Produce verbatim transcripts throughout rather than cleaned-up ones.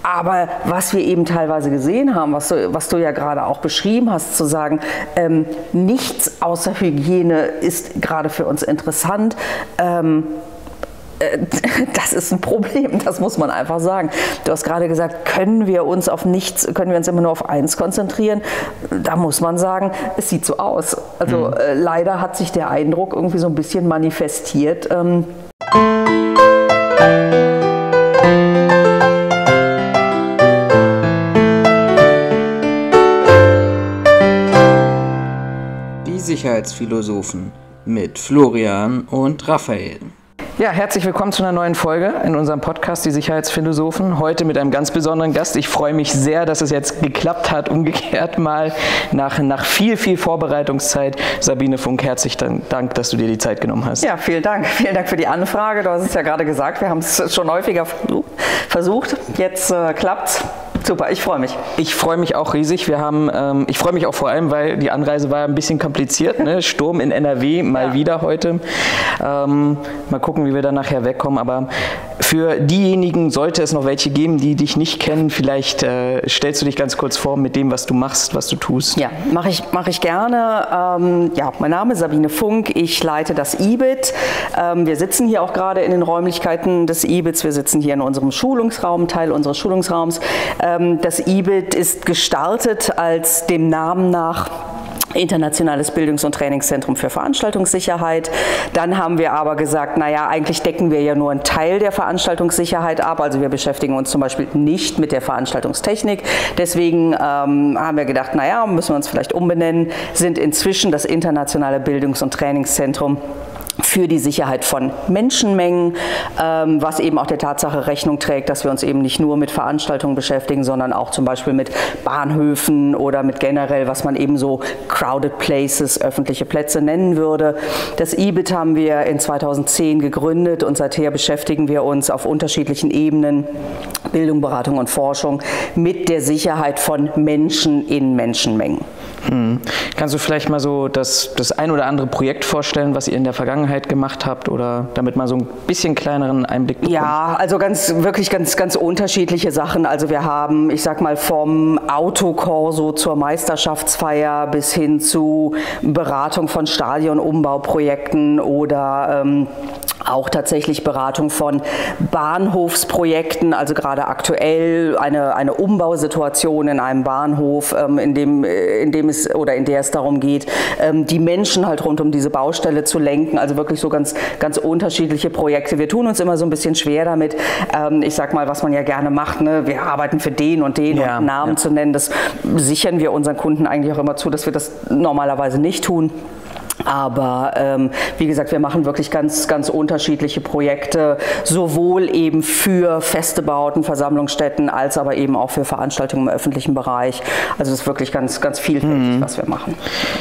Aber was wir eben teilweise gesehen haben, was du, was du ja gerade auch beschrieben hast, zu sagen, ähm, nichts außer Hygiene ist gerade für uns interessant, ähm, das ist ein Problem, das muss man einfach sagen. Du hast gerade gesagt, können wir uns auf nichts, können wir uns immer nur auf eins konzentrieren? Da muss man sagen, es sieht so aus. Also mhm. äh, leider hat sich der Eindruck irgendwie so ein bisschen manifestiert. Ähm Die Sicherheitsphilosophen mit Florian und Raphael. Ja, herzlich willkommen zu einer neuen Folge in unserem Podcast Die Sicherheitsphilosophen. Heute mit einem ganz besonderen Gast. Ich freue mich sehr, dass es jetzt geklappt hat, umgekehrt mal nach, nach viel, viel Vorbereitungszeit. Sabine Funk, herzlichen Dank, dass du dir die Zeit genommen hast. Ja, vielen Dank. Vielen Dank für die Anfrage. Du hast es ja gerade gesagt, wir haben es schon häufiger versucht. Jetzt äh, klappt's. Super, ich freue mich. Ich freue mich auch riesig. Wir haben, ähm, ich freue mich auch vor allem, weil die Anreise war ein bisschen kompliziert. Ne? Sturm in N R W, mal ja. wieder heute. Ähm, mal gucken, wie wir da nachher wegkommen. Aber für diejenigen sollte es noch welche geben, die dich nicht kennen. Vielleicht äh, stellst du dich ganz kurz vor mit dem, was du machst, was du tust. Ja, mache ich, mach ich gerne. Ähm, ja, mein Name ist Sabine Funk. Ich leite das I B I T. Ähm, wir sitzen hier auch gerade in den Räumlichkeiten des I B I Ts. Wir sitzen hier in unserem Schulungsraum, Teil unseres Schulungsraums. Ähm, Das I B I T ist gestartet als dem Namen nach Internationales Bildungs- und Trainingszentrum für Veranstaltungssicherheit. Dann haben wir aber gesagt, naja, eigentlich decken wir ja nur einen Teil der Veranstaltungssicherheit ab. Also wir beschäftigen uns zum Beispiel nicht mit der Veranstaltungstechnik. Deswegen ähm, haben wir gedacht, naja, müssen wir uns vielleicht umbenennen, sind inzwischen das Internationale Bildungs- und Trainingszentrum für die Sicherheit von Menschenmengen, ähm, was eben auch der Tatsache Rechnung trägt, dass wir uns eben nicht nur mit Veranstaltungen beschäftigen, sondern auch zum Beispiel mit Bahnhöfen oder mit generell, was man eben so crowded places, öffentliche Plätze nennen würde. Das I B I T haben wir in zweitausendzehn gegründet und seither beschäftigen wir uns auf unterschiedlichen Ebenen, Bildung, Beratung und Forschung, mit der Sicherheit von Menschen in Menschenmengen. Hm. Kannst du vielleicht mal so das, das ein oder andere Projekt vorstellen, was ihr in der Vergangenheit gemacht habt, oder damit mal so ein bisschen kleineren Einblick bekommen? Ja, also ganz, wirklich ganz, ganz unterschiedliche Sachen. Also wir haben, ich sag mal, vom Autokorso zur Meisterschaftsfeier bis hin zu Beratung von Stadionumbauprojekten oder ähm, auch tatsächlich Beratung von Bahnhofsprojekten, also gerade aktuell eine, eine Umbausituation in einem Bahnhof, ähm, in dem, in dem es oder in der es darum geht, ähm, die Menschen halt rund um diese Baustelle zu lenken, also wirklich so ganz, ganz unterschiedliche Projekte. Wir tun uns immer so ein bisschen schwer damit, ähm, ich sag mal, was man ja gerne macht, ne? Wir arbeiten für den und den ja, und Namen ja. zu nennen, das sichern wir unseren Kunden eigentlich auch immer zu, dass wir das normalerweise nicht tun. Aber ähm, wie gesagt, wir machen wirklich ganz, ganz unterschiedliche Projekte, sowohl eben für feste Bauten, Versammlungsstätten, als aber eben auch für Veranstaltungen im öffentlichen Bereich. Also das ist wirklich ganz, ganz vielfältig, mhm. was wir machen.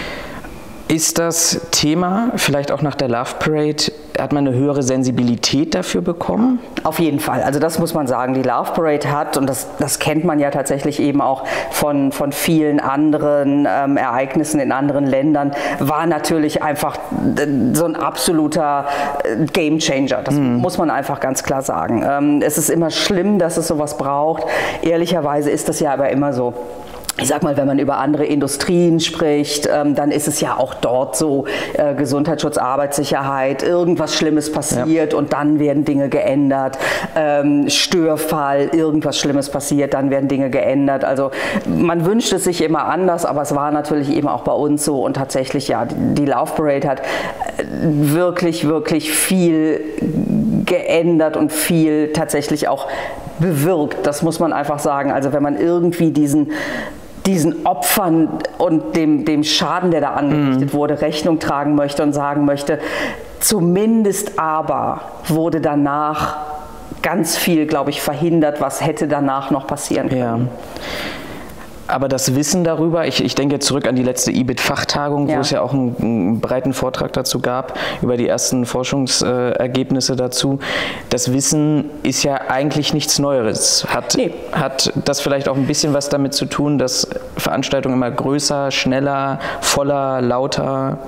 Ist das Thema, vielleicht auch nach der Love Parade, hat man eine höhere Sensibilität dafür bekommen? Auf jeden Fall. Also das muss man sagen. Die Love Parade hat, und das, das kennt man ja tatsächlich eben auch von, von vielen anderen ähm, Ereignissen in anderen Ländern, war natürlich einfach so ein absoluter Game Changer. Das mhm. muss man einfach ganz klar sagen. Ähm, es ist immer schlimm, dass es sowas braucht. Ehrlicherweise ist das ja aber immer so. Ich sag mal, wenn man über andere Industrien spricht, ähm, dann ist es ja auch dort so, äh, Gesundheitsschutz, Arbeitssicherheit, irgendwas Schlimmes passiert ja. und dann werden Dinge geändert, ähm, Störfall, irgendwas Schlimmes passiert, dann werden Dinge geändert. Also man wünscht es sich immer anders, aber es war natürlich eben auch bei uns so und tatsächlich, ja, die Love Parade hat wirklich, wirklich viel geändert und viel tatsächlich auch bewirkt. Das muss man einfach sagen. Also wenn man irgendwie diesen diesen Opfern und dem, dem Schaden, der da angerichtet mhm. wurde, Rechnung tragen möchte und sagen möchte, zumindest aber wurde danach ganz viel, glaube ich, verhindert, was hätte danach noch passieren können. Ja. Aber das Wissen darüber, ich, ich denke zurück an die letzte I B I T-Fachtagung, ja. wo es ja auch einen, einen breiten Vortrag dazu gab, über die ersten Forschungsergebnisse dazu. Das Wissen ist ja eigentlich nichts Neues. Hat, nee. hat das vielleicht auch ein bisschen was damit zu tun, dass Veranstaltungen immer größer, schneller, voller, lauter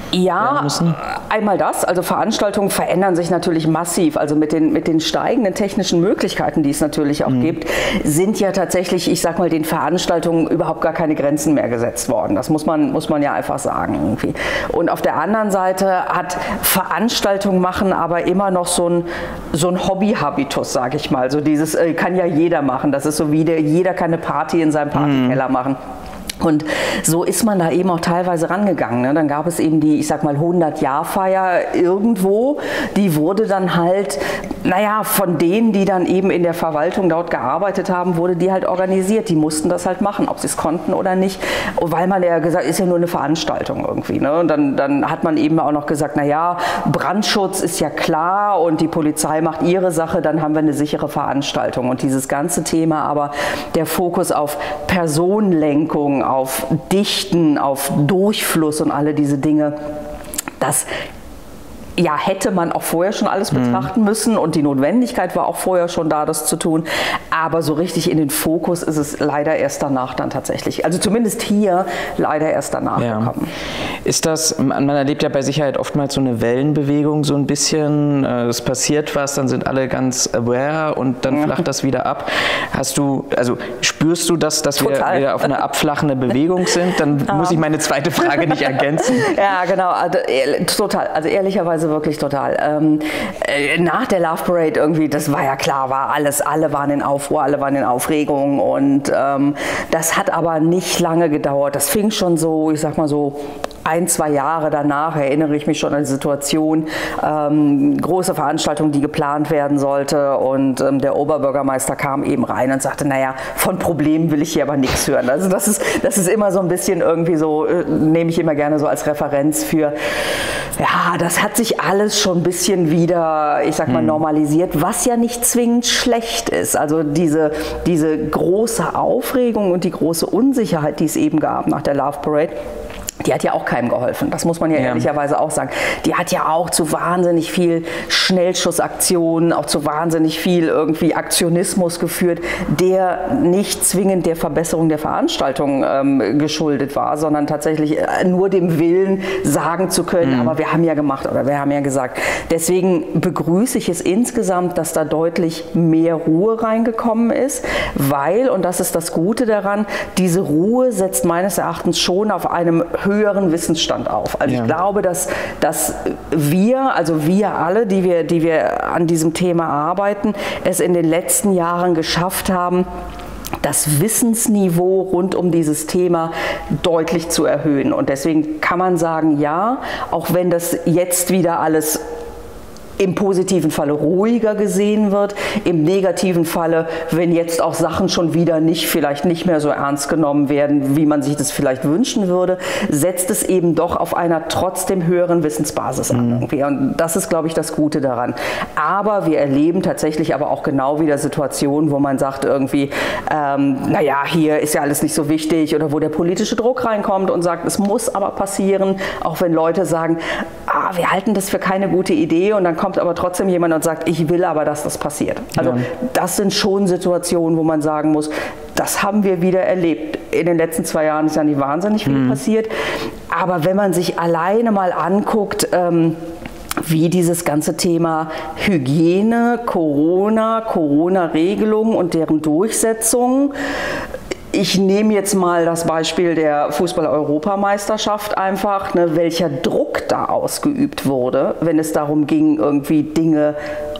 Ja, müssen? Einmal das. Also Veranstaltungen verändern sich natürlich massiv. Also mit den, mit den steigenden technischen Möglichkeiten, die es natürlich auch mhm. gibt, sind ja tatsächlich, ich sag mal, den Veranstaltungen überhaupt gar keine Grenzen mehr gesetzt worden. Das muss man, muss man ja einfach sagen irgendwie. Und auf der anderen Seite hat Veranstaltungen machen aber immer noch so ein, so ein Hobby-Habitus, sage ich mal. So dieses äh, kann ja jeder machen. Das ist so wie der, jeder kann eine Party in seinem Partykeller mhm. machen. Und so ist man da eben auch teilweise rangegangen. Ne? Dann gab es eben die, ich sag mal, hundert-Jahr-Feier irgendwo. Die wurde dann halt, naja, von denen, die dann eben in der Verwaltung dort gearbeitet haben, wurde die halt organisiert. Die mussten das halt machen, ob sie es konnten oder nicht. Weil man ja gesagt, ist ja nur eine Veranstaltung irgendwie. Ne? Und dann, dann hat man eben auch noch gesagt, naja, Brandschutz ist ja klar und die Polizei macht ihre Sache, dann haben wir eine sichere Veranstaltung. Und dieses ganze Thema aber, der Fokus auf Personenlenkung, auf Dichten, auf Durchfluss und alle diese Dinge, das ja, hätte man auch vorher schon alles betrachten müssen und die Notwendigkeit war auch vorher schon da, das zu tun. Aber so richtig in den Fokus ist es leider erst danach dann tatsächlich. Also zumindest hier leider erst danach ja. gekommen. Ist das, man erlebt ja bei Sicherheit oftmals so eine Wellenbewegung so ein bisschen. Es passiert was, dann sind alle ganz aware und dann flacht das wieder ab. Hast du, also spürst du das, dass Total. wir wieder auf eine abflachende Bewegung sind? Dann ja. muss ich meine zweite Frage nicht ergänzen. Ja, genau. Also, total. Also ehrlicherweise wirklich total. Ähm, äh, nach der Love Parade irgendwie, das war ja klar, war alles, alle waren in Aufruhr, alle waren in Aufregung und ähm, das hat aber nicht lange gedauert. Das fing schon so, ich sag mal so, ein, zwei Jahre danach erinnere ich mich schon an die Situation, ähm, große Veranstaltung, die geplant werden sollte und ähm, der Oberbürgermeister kam eben rein und sagte, naja, von Problemen will ich hier aber nichts hören. Also das ist, das ist immer so ein bisschen irgendwie so, äh, nehme ich immer gerne so als Referenz für, ja, das hat sich alles schon ein bisschen wieder, ich sag mal, normalisiert, was ja nicht zwingend schlecht ist. Also diese, diese große Aufregung und die große Unsicherheit, die es eben gab nach der Love Parade, die hat ja auch keinem geholfen, das muss man ja, ja ehrlicherweise auch sagen. Die hat ja auch zu wahnsinnig viel Schnellschussaktionen, auch zu wahnsinnig viel irgendwie Aktionismus geführt, der nicht zwingend der Verbesserung der Veranstaltung ähm, geschuldet war, sondern tatsächlich nur dem Willen sagen zu können, mhm. aber wir haben ja gemacht oder wir haben ja gesagt. Deswegen begrüße ich es insgesamt, dass da deutlich mehr Ruhe reingekommen ist, weil, und das ist das Gute daran, diese Ruhe setzt meines Erachtens schon auf einem höheren Wissensstand auf. Also ja. ich glaube, dass, dass wir, also wir alle, die wir, die wir an diesem Thema arbeiten, es in den letzten Jahren geschafft haben, das Wissensniveau rund um dieses Thema deutlich zu erhöhen. Und deswegen kann man sagen, ja, auch wenn das jetzt wieder alles im positiven Falle ruhiger gesehen wird, im negativen Falle, wenn jetzt auch Sachen schon wieder nicht, vielleicht nicht mehr so ernst genommen werden, wie man sich das vielleicht wünschen würde, setzt es eben doch auf einer trotzdem höheren Wissensbasis an. Irgendwie. Und das ist, glaube ich, das Gute daran. Aber wir erleben tatsächlich aber auch genau wieder Situationen, wo man sagt irgendwie, ähm, naja, hier ist ja alles nicht so wichtig oder wo der politische Druck reinkommt und sagt, es muss aber passieren, auch wenn Leute sagen, ah, wir halten das für keine gute Idee und dann kommt aber trotzdem jemand und sagt, ich will aber, dass das passiert. Also ja. das sind schon Situationen, wo man sagen muss, das haben wir wieder erlebt. In den letzten zwei Jahren ist ja nicht wahnsinnig viel mhm. passiert. Aber wenn man sich alleine mal anguckt, ähm, wie dieses ganze Thema Hygiene, Corona, Corona-Regelungen und deren Durchsetzung. Ich nehme jetzt mal das Beispiel der Fußball-Europameisterschaft einfach, ne, welcher Druck da ausgeübt wurde, wenn es darum ging, irgendwie Dinge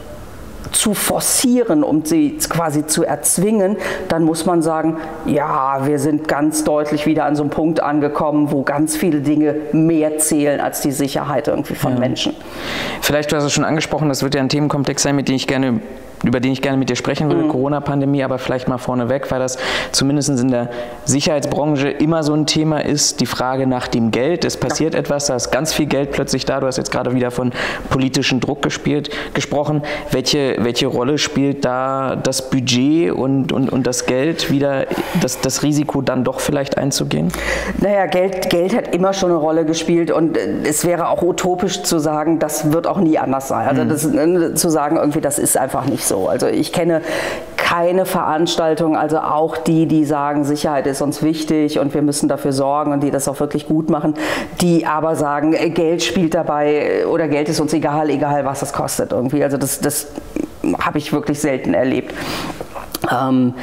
zu forcieren, um sie quasi zu erzwingen, dann muss man sagen, ja, wir sind ganz deutlich wieder an so einem Punkt angekommen, wo ganz viele Dinge mehr zählen als die Sicherheit irgendwie von ja. Menschen. Vielleicht, du hast es schon angesprochen, das wird ja ein Themenkomplex sein, mit dem ich gerne über den ich gerne mit dir sprechen würde, mhm. Corona-Pandemie, aber vielleicht mal vorneweg, weil das zumindest in der Sicherheitsbranche immer so ein Thema ist, die Frage nach dem Geld. Es passiert ja. etwas, da ist ganz viel Geld plötzlich da. Du hast jetzt gerade wieder von politischem Druck gespielt, gesprochen. Welche, welche Rolle spielt da das Budget und, und, und das Geld, wieder das, das Risiko dann doch vielleicht einzugehen? Naja, Geld, Geld hat immer schon eine Rolle gespielt und es wäre auch utopisch zu sagen, das wird auch nie anders sein. Also das, zu sagen, irgendwie, das ist einfach nicht so. So. Also ich kenne keine Veranstaltung, also auch die, die sagen, Sicherheit ist uns wichtig und wir müssen dafür sorgen und die das auch wirklich gut machen, die aber sagen, Geld spielt dabei oder Geld ist uns egal, egal was es kostet irgendwie. Also das, das habe ich wirklich selten erlebt. Ähm,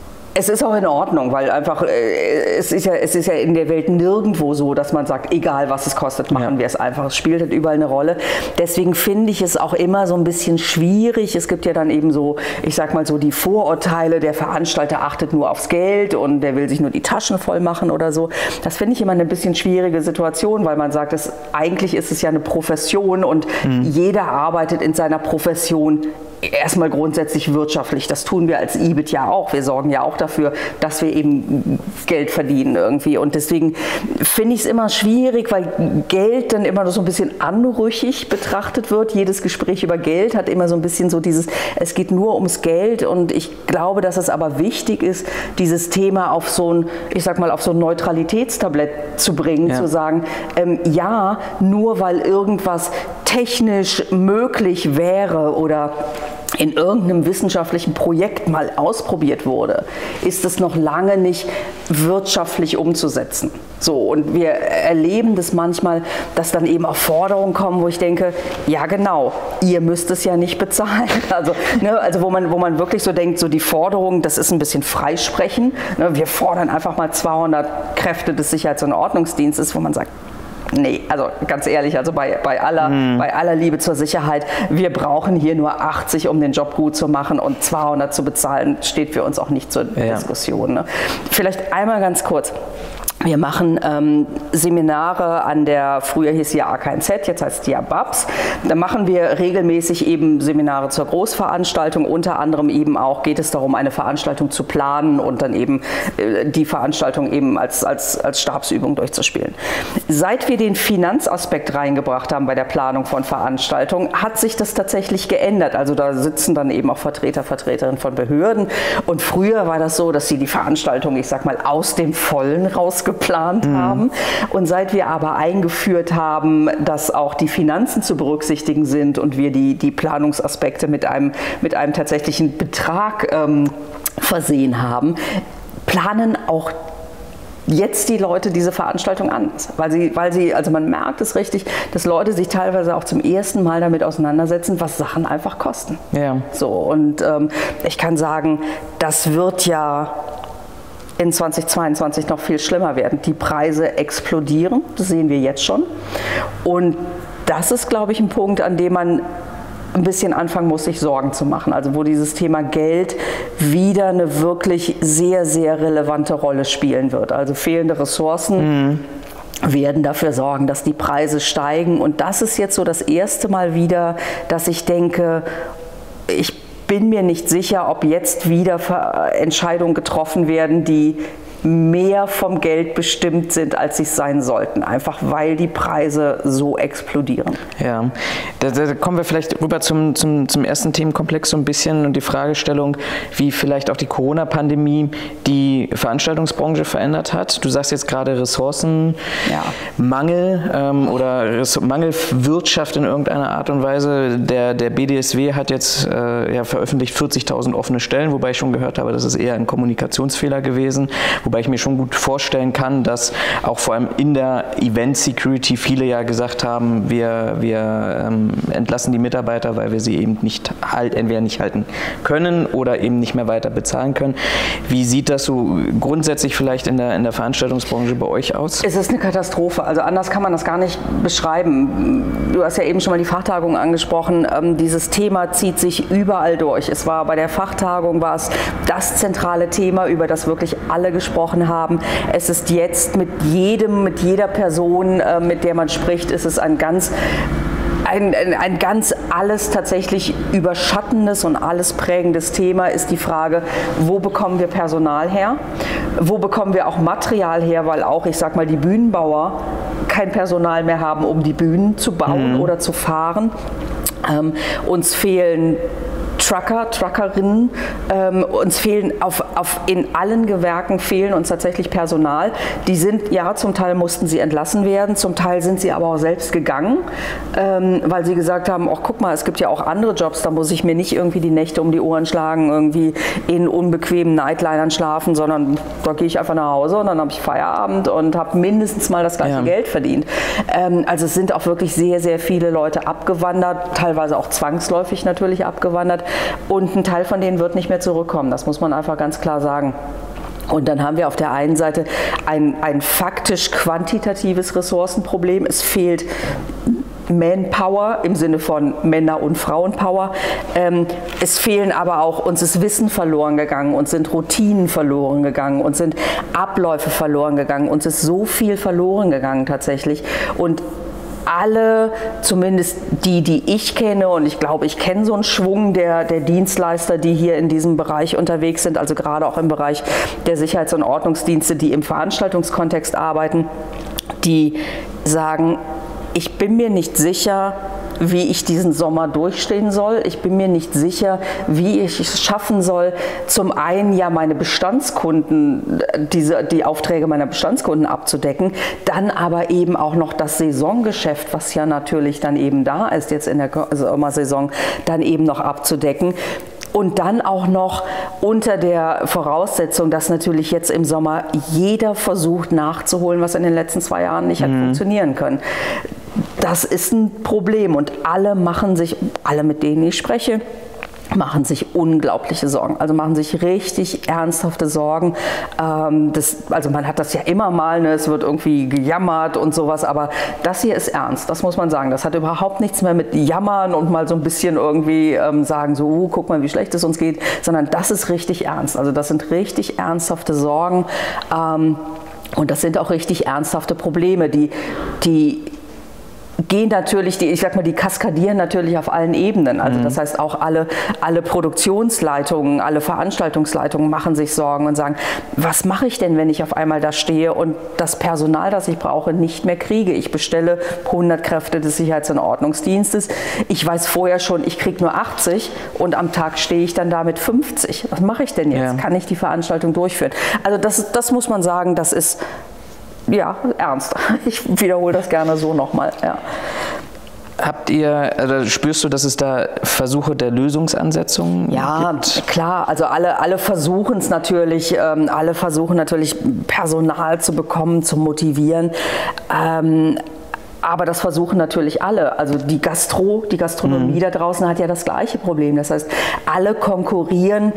Es ist auch in Ordnung, weil einfach, es ist, ja, es ist ja in der Welt nirgendwo so, dass man sagt, egal was es kostet, machen ja. wir es einfach. Es spielt halt überall eine Rolle. Deswegen finde ich es auch immer so ein bisschen schwierig. Es gibt ja dann eben so, ich sag mal so, die Vorurteile, der Veranstalter achtet nur aufs Geld und der will sich nur die Taschen voll machen oder so. Das finde ich immer eine bisschen schwierige Situation, weil man sagt, dass eigentlich ist es ja eine Profession und mhm. jeder arbeitet in seiner Profession erstmal grundsätzlich wirtschaftlich. Das tun wir als I B I T ja auch. Wir sorgen ja auch dafür, dass wir eben Geld verdienen irgendwie. Und deswegen finde ich es immer schwierig, weil Geld dann immer so ein bisschen anrüchig betrachtet wird. Jedes Gespräch über Geld hat immer so ein bisschen so dieses, es geht nur ums Geld. Und ich glaube, dass es aber wichtig ist, dieses Thema auf so ein, ich sag mal, auf so ein Neutralitätstablett zu bringen, ja. zu sagen, ähm, ja, nur weil irgendwas technisch möglich wäre oder in irgendeinem wissenschaftlichen Projekt mal ausprobiert wurde, ist es noch lange nicht wirtschaftlich umzusetzen. So, und wir erleben das manchmal, dass dann eben auch Forderungen kommen, wo ich denke, ja genau, ihr müsst es ja nicht bezahlen. Also, ne, also wo man, wo man wirklich so denkt, so die Forderung, das ist ein bisschen Freisprechen. Ne, wir fordern einfach mal zweihundert Kräfte des Sicherheits- und Ordnungsdienstes, wo man sagt, nee, also ganz ehrlich, also bei, bei, aller, mm. bei aller Liebe zur Sicherheit, wir brauchen hier nur achtzig, um den Job gut zu machen und zweihundert zu bezahlen, steht für uns auch nicht zur ja. Diskussion. Ne? Vielleicht einmal ganz kurz. Wir machen ähm, Seminare an der, früher hieß sie ja A K N Z, jetzt heißt sie ja B A B S. Da machen wir regelmäßig eben Seminare zur Großveranstaltung. Unter anderem eben auch geht es darum, eine Veranstaltung zu planen und dann eben äh, die Veranstaltung eben als, als, als Stabsübung durchzuspielen. Seit wir den Finanzaspekt reingebracht haben bei der Planung von Veranstaltungen, hat sich das tatsächlich geändert. Also da sitzen dann eben auch Vertreter, Vertreterinnen von Behörden. Und früher war das so, dass sie die Veranstaltung, ich sag mal, aus dem Vollen raus geplant mhm. haben. Und seit wir aber eingeführt haben, dass auch die Finanzen zu berücksichtigen sind und wir die, die Planungsaspekte mit einem, mit einem tatsächlichen Betrag ähm, versehen haben, planen auch jetzt die Leute diese Veranstaltung anders, weil sie, weil sie, also man merkt es richtig, dass Leute sich teilweise auch zum ersten Mal damit auseinandersetzen, was Sachen einfach kosten. Ja. So, und ähm, ich kann sagen, das wird ja in zweitausendzweiundzwanzig noch viel schlimmer werden. Die Preise explodieren, das sehen wir jetzt schon. Und das ist, glaube ich, ein Punkt, an dem man ein bisschen anfangen muss, sich Sorgen zu machen. Also wo dieses Thema Geld wieder eine wirklich sehr, sehr relevante Rolle spielen wird. Also fehlende Ressourcen mhm. werden dafür sorgen, dass die Preise steigen. Und das ist jetzt so das erste Mal wieder, dass ich denke, ich bin mir nicht sicher, ob jetzt wieder Entscheidungen getroffen werden, die mehr vom Geld bestimmt sind, als sie es sein sollten. Einfach weil die Preise so explodieren. Ja, da, da kommen wir vielleicht rüber zum, zum, zum ersten Themenkomplex so ein bisschen und die Fragestellung, wie vielleicht auch die Corona-Pandemie die Veranstaltungsbranche verändert hat. Du sagst jetzt gerade Ressourcenmangel ja. ähm, oder Res- Mangelwirtschaft in irgendeiner Art und Weise. Der, der B D S W hat jetzt äh, ja, veröffentlicht vierzigtausend offene Stellen, wobei ich schon gehört habe, das ist eher ein Kommunikationsfehler gewesen. Wobei ich mir schon gut vorstellen kann, dass auch vor allem in der Event Security viele ja gesagt haben, wir, wir ähm, entlassen die Mitarbeiter, weil wir sie eben nicht halt, entweder nicht halten können oder eben nicht mehr weiter bezahlen können. Wie sieht das so grundsätzlich vielleicht in der, in der Veranstaltungsbranche bei euch aus? Es ist eine Katastrophe. Also anders kann man das gar nicht beschreiben. Du hast ja eben schon mal die Fachtagung angesprochen. Ähm, dieses Thema zieht sich überall durch. Es war bei der Fachtagung war es das zentrale Thema, über das wirklich alle gesprochen haben. Es ist jetzt mit jedem, mit jeder Person, äh, mit der man spricht, ist es ein ganz Ein, ein, ein ganz alles tatsächlich überschattendes und alles prägendes Thema ist die Frage, wo bekommen wir Personal her? Wo bekommen wir auch Material her? Weil auch, ich sag mal, die Bühnenbauer kein Personal mehr haben, um die Bühnen zu bauen mhm. oder zu fahren. Ähm, uns fehlen Trucker, Truckerinnen. Ähm, uns fehlen auf, auf in allen Gewerken fehlen uns tatsächlich Personal. Die sind, ja, zum Teil mussten sie entlassen werden, zum Teil sind sie aber auch selbst gegangen, ähm, weil sie gesagt haben, ach guck mal, es gibt ja auch andere Jobs, da muss ich mir nicht irgendwie die Nächte um die Ohren schlagen, irgendwie in unbequemen Nightlinern schlafen, sondern da gehe ich einfach nach Hause und dann habe ich Feierabend und habe mindestens mal das gleiche ja. Geld verdient. Ähm, also es sind auch wirklich sehr, sehr viele Leute abgewandert, teilweise auch zwangsläufig natürlich abgewandert und ein Teil von denen wird nicht mehr zurückkommen, das muss man einfach ganz klar sagen. Und dann haben wir auf der einen Seite ein, ein faktisch quantitatives Ressourcenproblem. Es fehlt Manpower im Sinne von Männer- und Frauenpower. Ähm, es fehlen aber auch, uns ist Wissen verloren gegangen, uns sind Routinen verloren gegangen, uns sind Abläufe verloren gegangen, uns ist so viel verloren gegangen tatsächlich. Und alle, zumindest die, die ich kenne, und ich glaube, ich kenne so einen Schwung der, der Dienstleister, die hier in diesem Bereich unterwegs sind, also gerade auch im Bereich der Sicherheits- und Ordnungsdienste, die im Veranstaltungskontext arbeiten, die sagen, ich bin mir nicht sicher, wie ich diesen Sommer durchstehen soll. Ich bin mir nicht sicher, wie ich es schaffen soll, zum einen ja meine Bestandskunden, diese, die Aufträge meiner Bestandskunden abzudecken, dann aber eben auch noch das Saisongeschäft, was ja natürlich dann eben da ist, jetzt in der Sommersaison, dann eben noch abzudecken. Und dann auch noch unter der Voraussetzung, dass natürlich jetzt im Sommer jeder versucht nachzuholen, was in den letzten zwei Jahren nicht hat mhm. funktionieren können. Das ist ein Problem und alle machen sich, alle mit denen ich spreche, machen sich unglaubliche Sorgen, also machen sich richtig ernsthafte Sorgen. Ähm, das, also man hat das ja immer mal, ne, es wird irgendwie gejammert und sowas, aber das hier ist ernst, das muss man sagen. Das hat überhaupt nichts mehr mit Jammern und mal so ein bisschen irgendwie ähm, sagen, so uh, guck mal, wie schlecht es uns geht, sondern das ist richtig ernst. Also das sind richtig ernsthafte Sorgen ähm, und das sind auch richtig ernsthafte Probleme, die, die gehen natürlich, die, ich sag mal, die kaskadieren natürlich auf allen Ebenen. Also das heißt auch alle, alle Produktionsleitungen, alle Veranstaltungsleitungen machen sich Sorgen und sagen, was mache ich denn, wenn ich auf einmal da stehe und das Personal, das ich brauche, nicht mehr kriege? Ich bestelle hundert Kräfte des Sicherheits- und Ordnungsdienstes. Ich weiß vorher schon, ich kriege nur achtzig und am Tag stehe ich dann da mit fünfzig. Was mache ich denn jetzt? Ja. Kann ich die Veranstaltung durchführen? Also das, das muss man sagen, das ist ja, ernst. Ich wiederhole das gerne so nochmal. Ja. Habt ihr, also spürst du, dass es da Versuche der Lösungsansetzungen ja, gibt? Ja, klar. Also alle, alle versuchen es natürlich, ähm, alle versuchen natürlich Personal zu bekommen, zu motivieren. Ähm, Aber das versuchen natürlich alle. Also die Gastro, die Gastronomie mhm. da draußen hat ja das gleiche Problem. Das heißt, alle konkurrieren.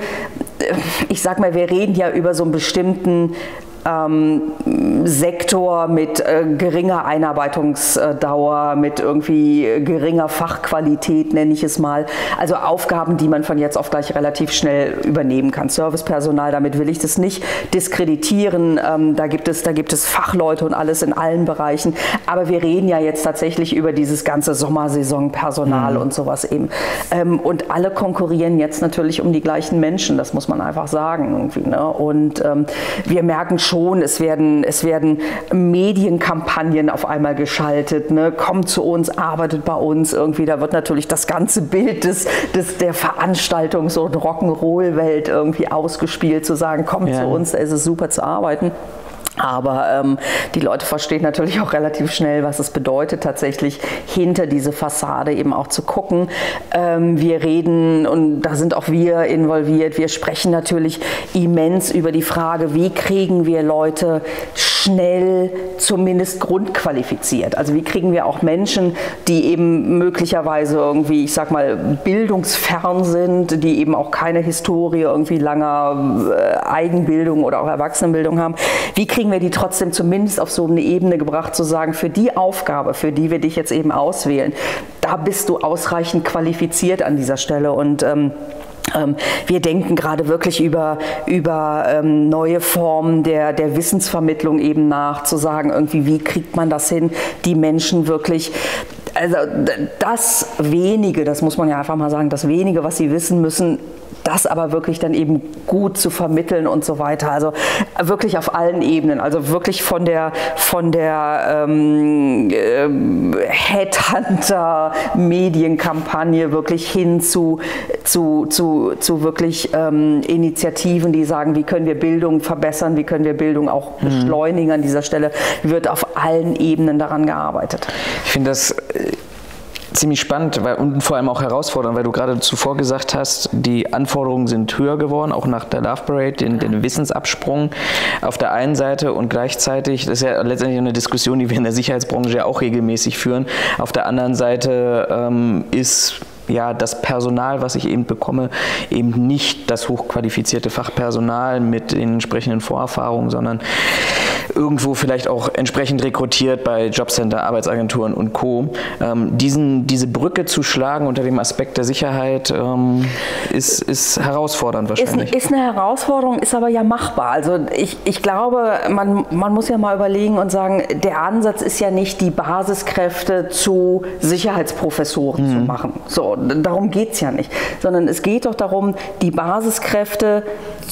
Ich sag mal, wir reden ja über so einen bestimmten Ähm, Sektor mit äh, geringer Einarbeitungsdauer, mit irgendwie geringer Fachqualität, nenne ich es mal. Also Aufgaben, die man von jetzt auf gleich relativ schnell übernehmen kann. Servicepersonal, damit will ich das nicht diskreditieren. Ähm, da gibt es, da gibt es Fachleute und alles in allen Bereichen. Aber wir reden ja jetzt tatsächlich über dieses ganze Sommersaisonpersonal mhm. und sowas eben. Ähm, und alle konkurrieren jetzt natürlich um die gleichen Menschen. Das muss man einfach sagen irgendwie, ne? Und ähm, wir merken schon, Schon, es werden, es werden Medienkampagnen auf einmal geschaltet, ne? Kommt zu uns, arbeitet bei uns irgendwie, da wird natürlich das ganze Bild des, des, der Veranstaltungs- und Rock'n'Roll-Welt irgendwie ausgespielt, zu sagen, kommt ja. zu uns, da ist es super zu arbeiten. Aber ähm, die Leute verstehen natürlich auch relativ schnell, was es bedeutet, tatsächlich hinter diese Fassade eben auch zu gucken. Ähm, wir reden, und da sind auch wir involviert, wir sprechen natürlich immens über die Frage, wie kriegen wir Leute schnell zumindest grundqualifiziert. Also wie kriegen wir auch Menschen, die eben möglicherweise irgendwie, ich sag mal, bildungsfern sind, die eben auch keine Historie irgendwie langer äh, Eigenbildung oder auch Erwachsenenbildung haben, wie kriegen wir die trotzdem zumindest auf so eine Ebene gebracht, zu sagen, für die Aufgabe, für die wir dich jetzt eben auswählen, da bist du ausreichend qualifiziert an dieser Stelle. Und ähm, ähm, wir denken gerade wirklich über, über ähm, neue Formen der, der Wissensvermittlung eben nach, zu sagen, irgendwie, wie kriegt man das hin, die Menschen wirklich also das wenige, das muss man ja einfach mal sagen, das wenige, was sie wissen müssen, das aber wirklich dann eben gut zu vermitteln und so weiter. Also wirklich auf allen Ebenen. Also wirklich von der, von der ähm, äh, Headhunter-Medienkampagne wirklich hin zu, zu, zu, zu wirklich ähm, Initiativen, die sagen, wie können wir Bildung verbessern, wie können wir Bildung auch beschleunigen an dieser Stelle, wird auf allen Ebenen daran gearbeitet. Ich finde das ziemlich spannend, weil, und vor allem auch herausfordernd, weil du gerade zuvor gesagt hast, die Anforderungen sind höher geworden, auch nach der Love Parade, den, den Wissensabsprung auf der einen Seite und gleichzeitig, das ist ja letztendlich eine Diskussion, die wir in der Sicherheitsbranche ja auch regelmäßig führen, auf der anderen Seite ähm, ist ja, das Personal, was ich eben bekomme, eben nicht das hochqualifizierte Fachpersonal mit den entsprechenden Vorerfahrungen, sondern irgendwo vielleicht auch entsprechend rekrutiert bei Jobcenter, Arbeitsagenturen und Co. Ähm, diesen, diese Brücke zu schlagen unter dem Aspekt der Sicherheit ähm, ist, ist herausfordernd wahrscheinlich. Ist, ist eine Herausforderung, ist aber ja machbar. Also ich, ich glaube, man, man muss ja mal überlegen und sagen, der Ansatz ist ja nicht, die Basiskräfte zu Sicherheitsprofessoren mhm. zu machen. So, darum geht es ja nicht. Sondern es geht doch darum, die Basiskräfte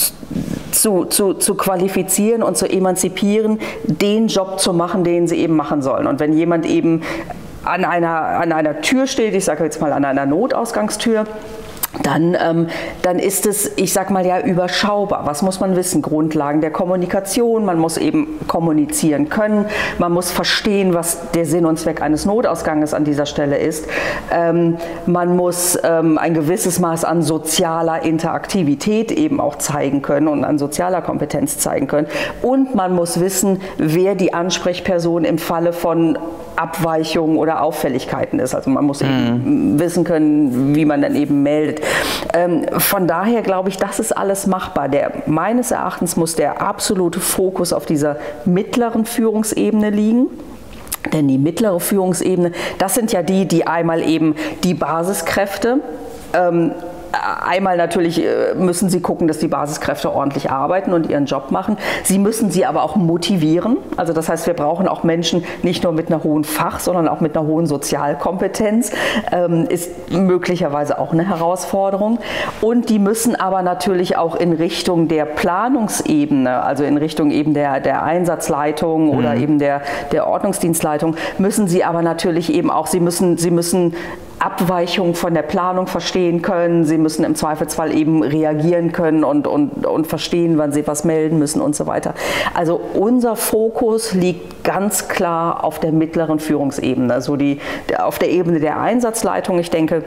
Zu, zu, zu qualifizieren und zu emanzipieren, den Job zu machen, den sie eben machen sollen. Und wenn jemand eben an einer, an einer Tür steht, ich sage jetzt mal an einer Notausgangstür, Dann, ähm, dann ist es, ich sag mal ja, überschaubar. Was muss man wissen? Grundlagen der Kommunikation, man muss eben kommunizieren können, man muss verstehen, was der Sinn und Zweck eines Notausganges an dieser Stelle ist. Ähm, man muss ähm, ein gewisses Maß an sozialer Interaktivität eben auch zeigen können und an sozialer Kompetenz zeigen können. Und man muss wissen, wer die Ansprechperson im Falle von Abweichungen oder Auffälligkeiten ist. Also man muss eben mhm. wissen können, wie man dann eben meldet. Ähm, von daher glaube ich, das ist alles machbar. Der, meines Erachtens muss der absolute Fokus auf dieser mittleren Führungsebene liegen. Denn die mittlere Führungsebene, das sind ja die, die einmal eben die Basiskräfte, ähm, einmal natürlich müssen sie gucken, dass die Basiskräfte ordentlich arbeiten und ihren Job machen. Sie müssen sie aber auch motivieren. Also das heißt, wir brauchen auch Menschen nicht nur mit einer hohen Fach-, sondern auch mit einer hohen Sozialkompetenz. Ähm, ist möglicherweise auch eine Herausforderung. Und die müssen aber natürlich auch in Richtung der Planungsebene, also in Richtung eben der, der Einsatzleitung mhm. oder eben der, der Ordnungsdienstleitung, müssen sie aber natürlich eben auch, sie müssen, sie müssen Abweichungen von der Planung verstehen können. Sie müssen im Zweifelsfall eben reagieren können und, und, und verstehen, wann sie was melden müssen und so weiter. Also unser Fokus liegt ganz klar auf der mittleren Führungsebene, also die, auf der Ebene der Einsatzleitung. Ich denke,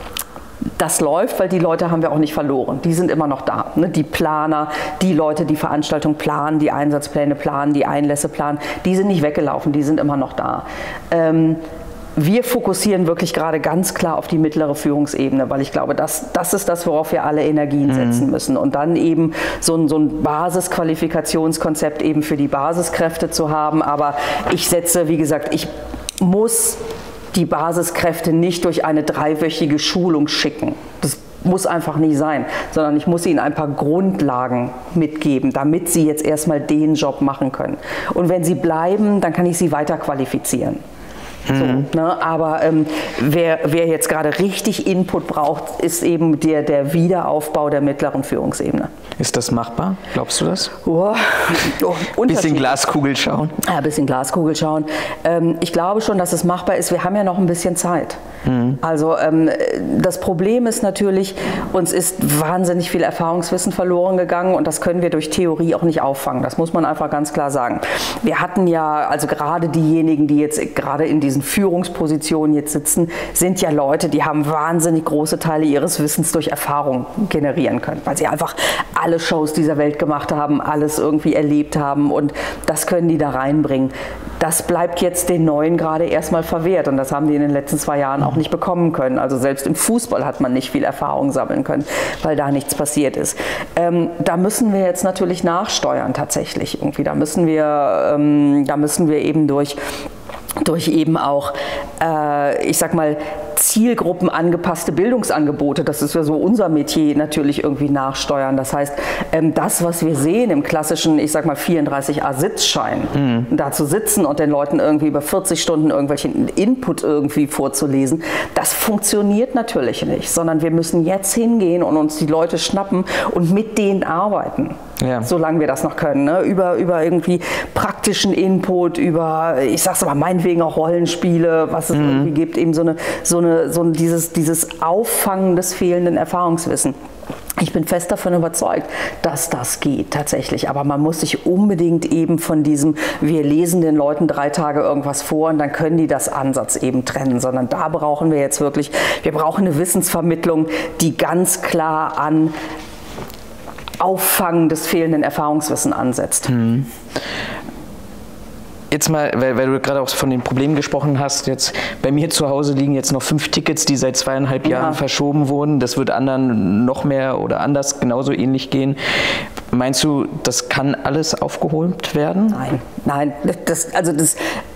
das läuft, weil die Leute haben wir auch nicht verloren. Die sind immer noch da. Ne? Die Planer, die Leute, die Veranstaltung planen, die Einsatzpläne planen, die Einlässe planen, die sind nicht weggelaufen, die sind immer noch da. Ähm, Wir fokussieren wirklich gerade ganz klar auf die mittlere Führungsebene, weil ich glaube, das, das ist das, worauf wir alle Energien setzen mhm. müssen. Und dann eben so ein, so ein Basisqualifikationskonzept eben für die Basiskräfte zu haben. Aber ich setze, wie gesagt, ich muss die Basiskräfte nicht durch eine dreiwöchige Schulung schicken. Das muss einfach nicht sein, sondern ich muss ihnen ein paar Grundlagen mitgeben, damit sie jetzt erstmal den Job machen können. Und wenn sie bleiben, dann kann ich sie weiter qualifizieren. So, ne? Aber ähm, wer, wer jetzt gerade richtig Input braucht, ist eben der, der Wiederaufbau der mittleren Führungsebene. Ist das machbar? Glaubst du das? Oh, oh, bisschen Glaskugel schauen. Ja, ein bisschen Glaskugel schauen. Ähm, ich glaube schon, dass es machbar ist. Wir haben ja noch ein bisschen Zeit. Mhm. Also ähm, das Problem ist natürlich, uns ist wahnsinnig viel Erfahrungswissen verloren gegangen und das können wir durch Theorie auch nicht auffangen. Das muss man einfach ganz klar sagen. Wir hatten ja, also gerade diejenigen, die jetzt gerade in diesen Führungspositionen jetzt sitzen, sind ja Leute, die haben wahnsinnig große Teile ihres Wissens durch Erfahrung generieren können, weil sie einfach alle Shows dieser Welt gemacht haben, alles irgendwie erlebt haben und das können die da reinbringen. Das bleibt jetzt den Neuen gerade erstmal verwehrt und das haben die in den letzten zwei Jahren auch nicht bekommen können. Also selbst im Fußball hat man nicht viel Erfahrung sammeln können, weil da nichts passiert ist. Ähm, da müssen wir jetzt natürlich nachsteuern tatsächlich irgendwie. Da müssen wir, ähm, da müssen wir eben durch durch eben auch, äh, ich sag mal, Zielgruppen angepasste Bildungsangebote, das ist ja so unser Metier, natürlich irgendwie nachsteuern. Das heißt, das, was wir sehen im klassischen, ich sag mal vierunddreißig a Sitzschein, mhm. da zu sitzen und den Leuten irgendwie über vierzig Stunden irgendwelchen Input irgendwie vorzulesen, das funktioniert natürlich nicht, sondern wir müssen jetzt hingehen und uns die Leute schnappen und mit denen arbeiten. Ja. Solange wir das noch können, ne? über, über irgendwie praktischen Input, über, ich sag's mal, meinetwegen auch Rollenspiele, was es mhm. irgendwie gibt, eben so eine, so eine, so dieses, dieses Auffangen des fehlenden Erfahrungswissens. Ich bin fest davon überzeugt, dass das geht tatsächlich, aber man muss sich unbedingt eben von diesem, wir lesen den Leuten drei Tage irgendwas vor und dann können die das Ansatz eben trennen, sondern da brauchen wir jetzt wirklich, wir brauchen eine Wissensvermittlung, die ganz klar an Auffangen des fehlenden Erfahrungswissens ansetzt. Hm. Jetzt mal, weil, weil du gerade auch von den Problemen gesprochen hast, jetzt bei mir zu Hause liegen jetzt noch fünf Tickets, die seit zweieinhalb ja. Jahren verschoben wurden. Das wird anderen noch mehr oder anders genauso ähnlich gehen. Meinst du, das kann alles aufgeholt werden? Nein, nein, das, also das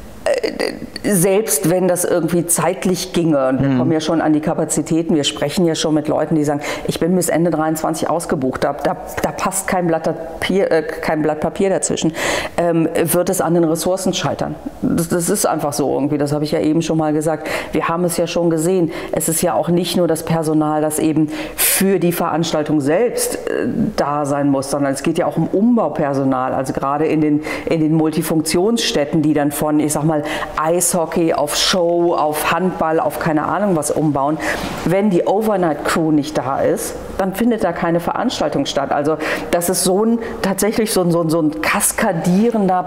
selbst wenn das irgendwie zeitlich ginge, und wir mhm. kommen ja schon an die Kapazitäten, wir sprechen ja schon mit Leuten, die sagen, ich bin bis Ende dreiundzwanzig ausgebucht, da, da, da passt kein Blatt Papier, äh, kein Blatt Papier dazwischen, ähm, wird es an den Ressourcen scheitern. Das, das ist einfach so irgendwie, das habe ich ja eben schon mal gesagt. Wir haben es ja schon gesehen, es ist ja auch nicht nur das Personal, das eben für die Veranstaltung selbst äh, da sein muss, sondern es geht ja auch um Umbaupersonal, also gerade in den, in den Multifunktionsstätten, die dann von, ich sag mal, Eishockey auf Show, auf Handball, auf keine Ahnung was umbauen. Wenn die Overnight-Crew nicht da ist, dann findet da keine Veranstaltung statt. Also das ist so ein, tatsächlich so ein, so ein, so ein kaskadierender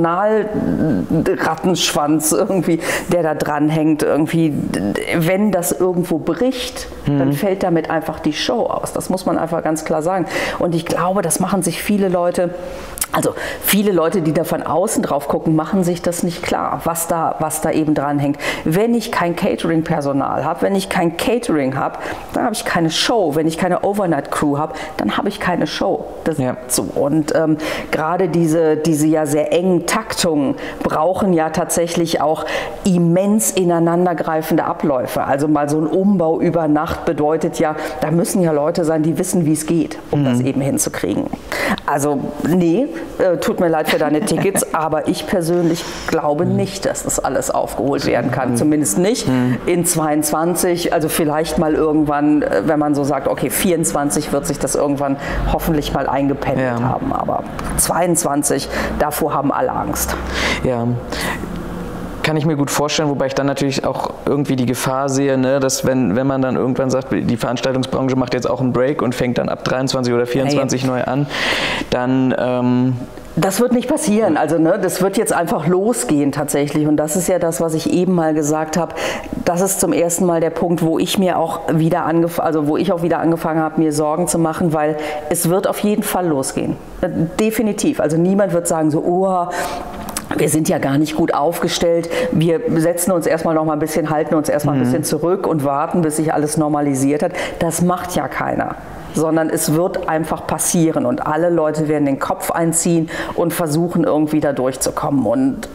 Personalrattenschwanz irgendwie, der da dranhängt. Irgendwie, wenn das irgendwo bricht, mhm. dann fällt damit einfach die Show aus. Das muss man einfach ganz klar sagen. Und ich glaube, das machen sich viele Leute, also viele Leute, die da von außen drauf gucken, machen sich das nicht klar, was da, was da eben dran hängt. Wenn ich kein Catering-Personal habe, wenn ich kein Catering habe, dann habe ich keine Show. Wenn ich keine Overnight-Crew habe, dann habe ich keine Show. Das ja. so. Und ähm, gerade diese, diese ja sehr engen Taktungen brauchen ja tatsächlich auch immens ineinandergreifende Abläufe. Also mal so ein Umbau über Nacht bedeutet ja, da müssen ja Leute sein, die wissen, wie es geht, um mhm. das eben hinzukriegen. Also nee, äh, tut mir leid für deine Tickets, aber ich persönlich glaube nicht, dass das alles aufgeholt werden kann. Zumindest nicht in zweiundzwanzig, also vielleicht mal irgendwann, wenn man so sagt, okay, vierundzwanzig wird sich das irgendwann hoffentlich mal eingependelt ja. haben, aber zweiundzwanzig, davor haben alle Angst. Ja. Kann ich mir gut vorstellen, wobei ich dann natürlich auch irgendwie die Gefahr sehe, ne, dass wenn, wenn man dann irgendwann sagt, die Veranstaltungsbranche macht jetzt auch einen Break und fängt dann ab dreiundzwanzig oder vierundzwanzig ja, neu an, dann... Ähm Das wird nicht passieren, also ne, das wird jetzt einfach losgehen tatsächlich, und das ist ja das, was ich eben mal gesagt habe. Das ist zum ersten Mal der Punkt, wo ich mir auch wieder angef- also wo ich auch wieder angefangen habe, mir Sorgen zu machen, weil es wird auf jeden Fall losgehen, definitiv. Also niemand wird sagen so, oh, wir sind ja gar nicht gut aufgestellt, wir setzen uns erstmal noch mal ein bisschen, halten uns erstmal mhm. ein bisschen zurück und warten, bis sich alles normalisiert hat. Das macht ja keiner. Sondern es wird einfach passieren und alle Leute werden den Kopf einziehen und versuchen irgendwie da durchzukommen. Und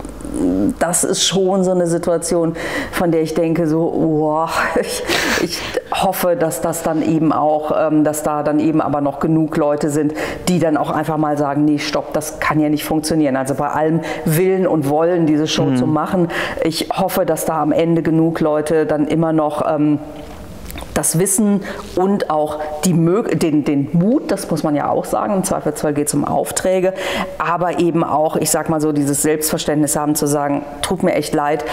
das ist schon so eine Situation, von der ich denke, so, oh, ich, ich hoffe, dass das dann eben auch, dass da dann eben aber noch genug Leute sind, die dann auch einfach mal sagen, nee, stopp, das kann ja nicht funktionieren. Also bei allem Willen und Wollen, diese Show mhm. zu machen, ich hoffe, dass da am Ende genug Leute dann immer noch ähm, das Wissen und auch die, den, den Mut, das muss man ja auch sagen, im Zweifelsfall geht es um Aufträge, aber eben auch, ich sag mal so, dieses Selbstverständnis haben zu sagen, tut mir echt leid,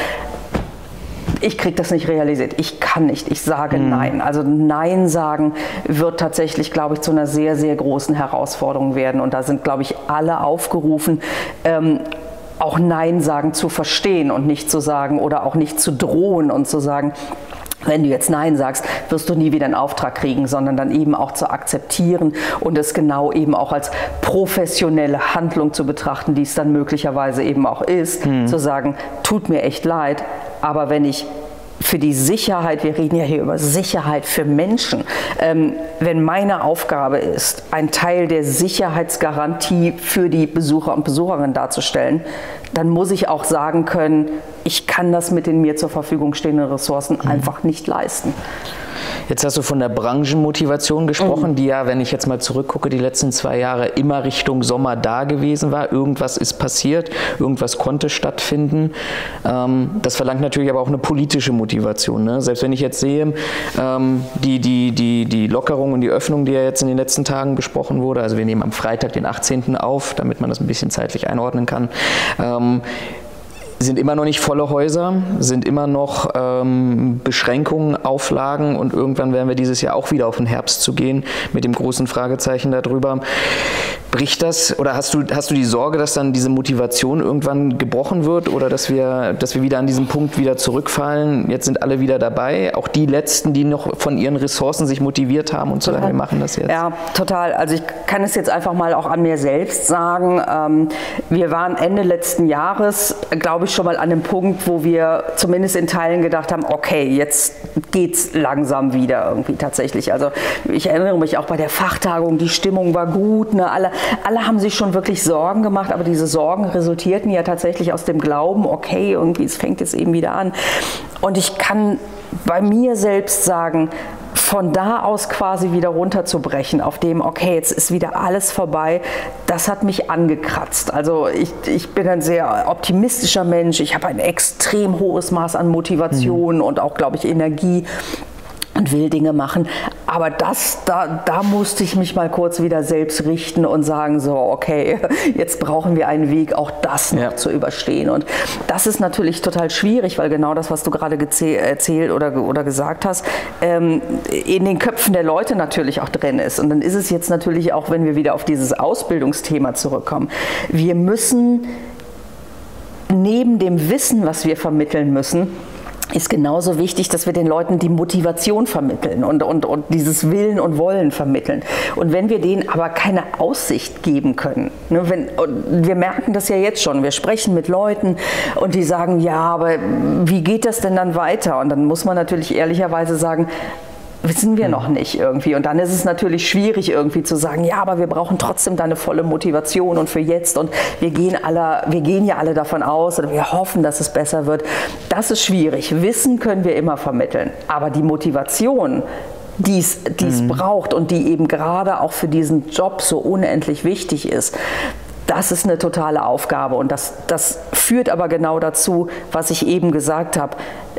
ich kriege das nicht realisiert, ich kann nicht, ich sage mhm. Nein. Also Nein sagen wird tatsächlich, glaube ich, zu einer sehr, sehr großen Herausforderung werden, und da sind, glaube ich, alle aufgerufen, ähm, auch Nein sagen zu verstehen und nicht zu sagen oder auch nicht zu drohen und zu sagen, wenn du jetzt Nein sagst, wirst du nie wieder einen Auftrag kriegen, sondern dann eben auch zu akzeptieren und es genau eben auch als professionelle Handlung zu betrachten, die es dann möglicherweise eben auch ist, mhm. zu sagen, tut mir echt leid, aber wenn ich für die Sicherheit, wir reden ja hier über Sicherheit für Menschen, ähm, wenn meine Aufgabe ist, einen Teil der Sicherheitsgarantie für die Besucher und Besucherinnen darzustellen, dann muss ich auch sagen können, ich kann das mit den mir zur Verfügung stehenden Ressourcen mhm. einfach nicht leisten. Jetzt hast du von der Branchenmotivation gesprochen, mhm. die ja, wenn ich jetzt mal zurückgucke, die letzten zwei Jahre immer Richtung Sommer da gewesen war. Irgendwas ist passiert, irgendwas konnte stattfinden. Ähm, das verlangt natürlich aber auch eine politische Motivation. Ne? Selbst wenn ich jetzt sehe, ähm, die, die, die, die Lockerung und die Öffnung, die ja jetzt in den letzten Tagen besprochen wurde, also wir nehmen am Freitag, den achtzehnten auf, damit man das ein bisschen zeitlich einordnen kann, ähm, sind immer noch nicht volle Häuser, sind immer noch ähm, Beschränkungen, Auflagen und irgendwann werden wir dieses Jahr auch wieder auf den Herbst zu gehen mit dem großen Fragezeichen darüber. Bricht das oder hast du, hast du die Sorge, dass dann diese Motivation irgendwann gebrochen wird oder dass wir, dass wir wieder an diesem Punkt wieder zurückfallen? Jetzt sind alle wieder dabei, auch die Letzten, die noch von ihren Ressourcen sich motiviert haben und so lange, wir machen das jetzt. Ja, total. Also ich kann es jetzt einfach mal auch an mir selbst sagen. Ähm, wir waren Ende letzten Jahres, glaube ich, schon mal an dem Punkt, wo wir zumindest in Teilen gedacht haben, okay, jetzt geht's langsam wieder irgendwie tatsächlich. Also ich erinnere mich auch bei der Fachtagung, die Stimmung war gut, ne? alle, alle haben sich schon wirklich Sorgen gemacht, aber diese Sorgen resultierten ja tatsächlich aus dem Glauben, okay, irgendwie es fängt jetzt eben wieder an. Und ich kann bei mir selbst sagen, von da aus quasi wieder runterzubrechen, auf dem, okay, jetzt ist wieder alles vorbei, das hat mich angekratzt. Also ich, ich bin ein sehr optimistischer Mensch, ich habe ein extrem hohes Maß an Motivation mhm. und auch, glaube ich, Energie und will Dinge machen. Aber das, da, da musste ich mich mal kurz wieder selbst richten und sagen, so, okay, jetzt brauchen wir einen Weg, auch das noch ja. zu überstehen. Und das ist natürlich total schwierig, weil genau das, was du gerade erzählt oder, oder gesagt hast, ähm, in den Köpfen der Leute natürlich auch drin ist. Und dann ist es jetzt natürlich auch, wenn wir wieder auf dieses Ausbildungsthema zurückkommen, wir müssen neben dem Wissen, was wir vermitteln müssen, ist genauso wichtig, dass wir den Leuten die Motivation vermitteln und, und, und dieses Willen und Wollen vermitteln. Und wenn wir denen aber keine Aussicht geben können, ne, wenn, und wir merken das ja jetzt schon, wir sprechen mit Leuten und die sagen, ja, aber wie geht das denn dann weiter? Und dann muss man natürlich ehrlicherweise sagen, wissen wir noch nicht irgendwie. Und dann ist es natürlich schwierig irgendwie zu sagen, ja, aber wir brauchen trotzdem deine volle Motivation und für jetzt und wir gehen alle, wir gehen ja alle davon aus oder wir hoffen, dass es besser wird. Das ist schwierig. Wissen können wir immer vermitteln, aber die Motivation, die es mhm. braucht und die eben gerade auch für diesen Job so unendlich wichtig ist, das ist eine totale Aufgabe und das, das führt aber genau dazu, was ich eben gesagt habe.